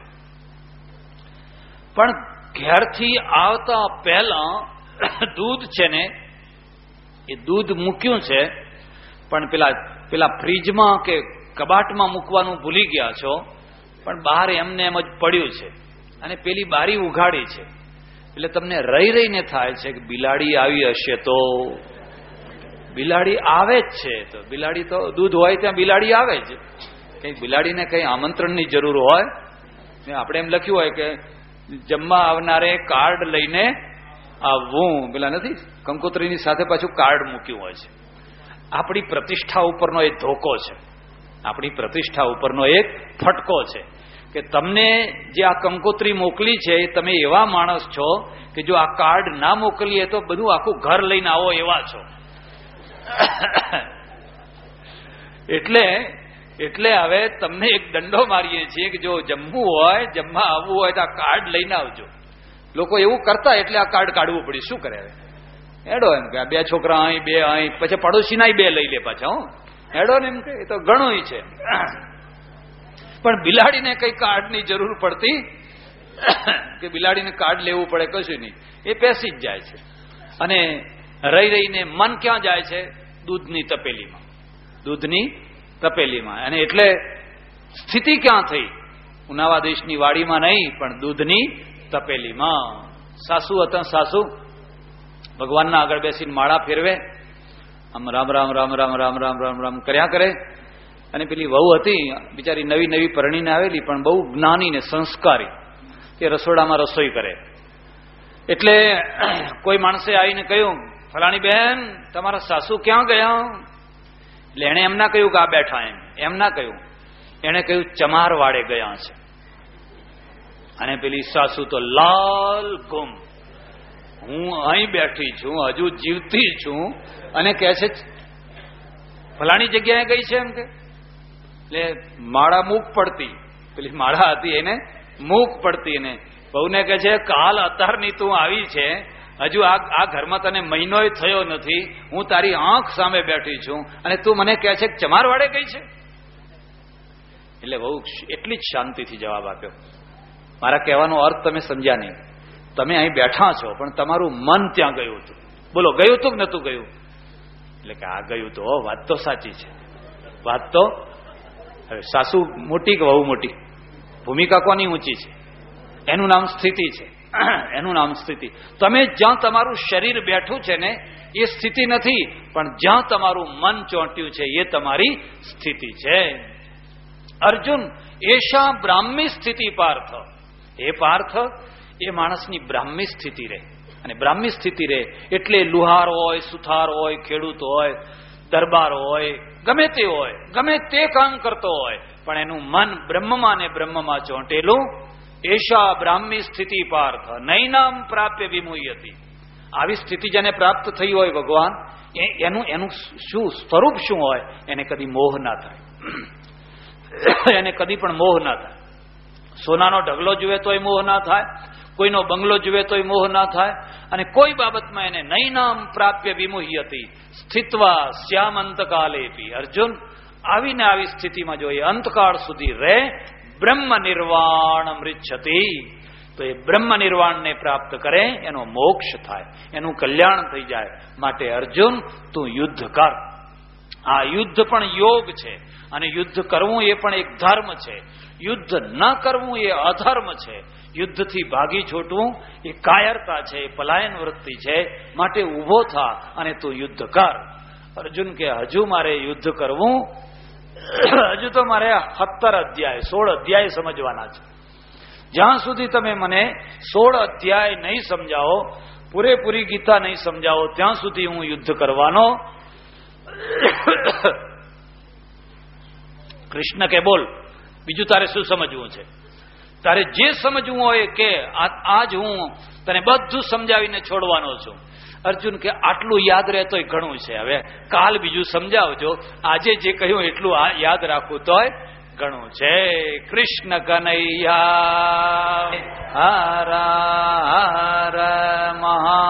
Speaker 1: પણ ઘેરથી આવતા પહેલા દૂધ છે ને, એ દૂધ મૂક્યું છે, પણ પેલા પેલા ફ્રીજમાં કે કબાટમાં મૂકવાનું ભૂલી ગયા છો, પણ બહાર એમને એમ જ પડ્યું છે અને પેલી બારી ઉઘાડી છે, એટલે તમને રહીને થાય છે કે બિલાડી આવી હશે. તો બિલાડી આવે જ છે, તો બિલાડી તો દૂધ હોય ત્યાં બિલાડી આવે જ. કઈ બિલાડીને કઈ આમંત્રણની જરૂર હોય? આપણે એમ લખ્યું હોય કે જમવા આવનારે કાર્ડ લઈને આવવું, પેલા નથી કંકોત્રીની સાથે પાછું કાર્ડ મૂક્યું હોય છે. આપણી પ્રતિષ્ઠા ઉપરનો એક ધોકો છે, આપણી પ્રતિષ્ઠા ઉપરનો એક ફટકો છે કે તમને જે આ કંકોત્રી મોકલી છે એ તમે એવા માણસ છો કે જો આ કાર્ડ ના મોકલીએ તો બધું આખું ઘર લઈને આવો એવા છો. એટલે હવે તમને એક દંડો મારીએ છીએ કે જો જમવું હોય, જમવા આવવું હોય તો આ કાર્ડ લઈને આવજો. લોકો એવું કરતા એટલે આ કાર્ડ કાઢવું પડ્યું. શું કરે હવે? હેડો એમ કે 2 છોકરા અહીં 2 અહીં, પછી પડોશીના 2 લઈ લે પાછા. હેડો ને એમ કે એ તો ઘણું છે. પણ બિલાડીને કઈ કાર્ડની જરૂર પડતી કે બિલાડીને કાર્ડ લેવું પડે? કશું નહીં, એ પેસી જ જાય છે. અને રહીને મન ક્યાં જાય છે? દૂધની તપેલીમાં, દૂધની તપેલીમાં. અને એટલે સ્થિતિ ક્યાં થઈ? ઉનાવા દેશની વાડીમાં નહીં, પણ દૂધની તપેલીમાં. સાસુ હતા, સાસુ ભગવાનના આગળ બેસીને માળા ફેરવે, આમ રામ રામ રામ રામ રામ રામ રામ રામ કર્યા કરે. અને પેલી વહુ હતી બિચારી નવી નવી પરણીને આવેલી, પણ બહુ જ્ઞાની ને સંસ્કારી, તે રસોડામાં રસોઈ કરે. એટલે કોઈ માણસે આવીને કહ્યું, ફલાણી બેન તમારા સાસુ ક્યાં ગયા? એટલે એને એમ ના કહ્યું કે આ બેઠા, એમ ના કહ્યું. એને કહ્યું ચમાર વાડે ગયા છે. અને પેલી સાસુ તો લાલ ગુમ, હું અહીં બેઠી છું, હજુ જીવતી છું, અને કહે છે ફલાણી જગ્યાએ ગઈ છે એમ કે. એટલે માળા મૂક પડતી, પેલી માળા હતી એને મૂક પડતી, એને બહુને કહે છે કાલ અત્યારની તું આવી છે, હજુ આ ઘરમાં તને મહિનોય થયો નથી, હું તારી આંખ સામે બેઠી છું અને તું મને કહે છે ચમારવાડે ગઈ છે. એટલે બહુ એટલી જ શાંતિથી જવાબ આપ્યો. મારા કહેવાનો અર્થ તમે સમજ્યા નહીં. તમે અહીં બેઠા છો પણ તમારું મન ત્યાં ગયું હતું. બોલો, ગયું હતું કે નતું ગયું? એટલે કે આ ગયું તો, વાત તો સાચી છે. વાત તો હવે સાસુ મોટી કે વહુ મોટી? ભૂમિકા કોની ઊંચી છે? એનું નામ સ્થિતિ છે, એનું નામ સ્થિતિ. તમે જ્યાં તમારું શરીર બેઠું છે ને એ સ્થિતિ નથી, પણ જ્યાં તમારું મન ચોંટ્યું છે એ તમારી સ્થિતિ છે. અર્જુન, એશા બ્રાહ્મી સ્થિતિ પાર્થ. એ પાર્થ, એ માણસની બ્રાહ્મી સ્થિતિ રહે. અને બ્રાહ્મી સ્થિતિ રહે એટલે લુહાર હોય, સુથાર હોય, ખેડૂત હોય, દરબાર હોય, ગમે તે હોય, ગમે તે કામ કરતો હોય, પણ એનું મન બ્રહ્મમાં ને બ્રહ્મમાં ચોંટેલું. એશા બ્રાહ્મી સ્થિતિ પાર્થ નૈનામ પ્રાપ્ય વિમુહ્યતિ. આવી સ્થિતિ જેને પ્રાપ્ત થઈ હોય ભગવાન, એનું શું સ્વરૂપ શું હોય? એને કદી મોહ ના થાય, એને કદી પણ મોહ ના થાય. સોનાનો ઢગલો જુએ તોય મોહ ના થાય, કોઈનો બંગલો જુએ તોય મોહ ના થાય, અને કોઈ બાબતમાં એને નૈનામ પ્રાપ્ય વિમુહ્યતિ સ્થિત્વા શ્યામંતકાલેપી. અર્જુન, આવીને આવી સ્થિતિમાં જો એ અંતકાળ સુધી રહે, બ્રહ્મ નિર્વાણ મૃચ્છતિ, તો એ બ્રહ્મ નિર્વાણને પ્રાપ્ત કરે, એનો મોક્ષ થાય, એનું કલ્યાણ થઈ જાય. માટે અર્જુન, તું યુદ્ધ કર. આ યુદ્ધ પણ યોગ છે, અને યુદ્ધ કરવું એ પણ એક ધર્મ છે. યુદ્ધ ન કરવું એ અધર્મ છે. યુદ્ધથી ભાગી છોટવું એ કાયરતા છે, એ પલાયન વૃત્તિ છે. માટે ઉભો થા અને તું યુદ્ધ કર. અર્જુન કે હજુ મારે યુદ્ધ કરવું? હજુ તો મારે 17 અધ્યાય 16 અધ્યાય સમજવાના છે. જ્યાં સુધી તમે મને 16 અધ્યાય નહીં સમજાવો, પૂરેપૂરી ગીતા નહીં સમજાવો, ત્યાં સુધી હું યુદ્ધ કરવાનો. કૃષ્ણ કે બોલ, બીજું તારે શું સમજવું છે? તારે જે સમજવું હોય કે આજ હું તને બધું સમજાવીને છોડવાનો છું. અર્જુન કે આટલું યાદ રહેતોય ઘણું છે, હવે કાલ બીજું સમજાવજો, આજે જે કહ્યું એટલું યાદ રાખવું તોય ઘણું છે. કૃષ્ણ કનૈયા હર હર મહા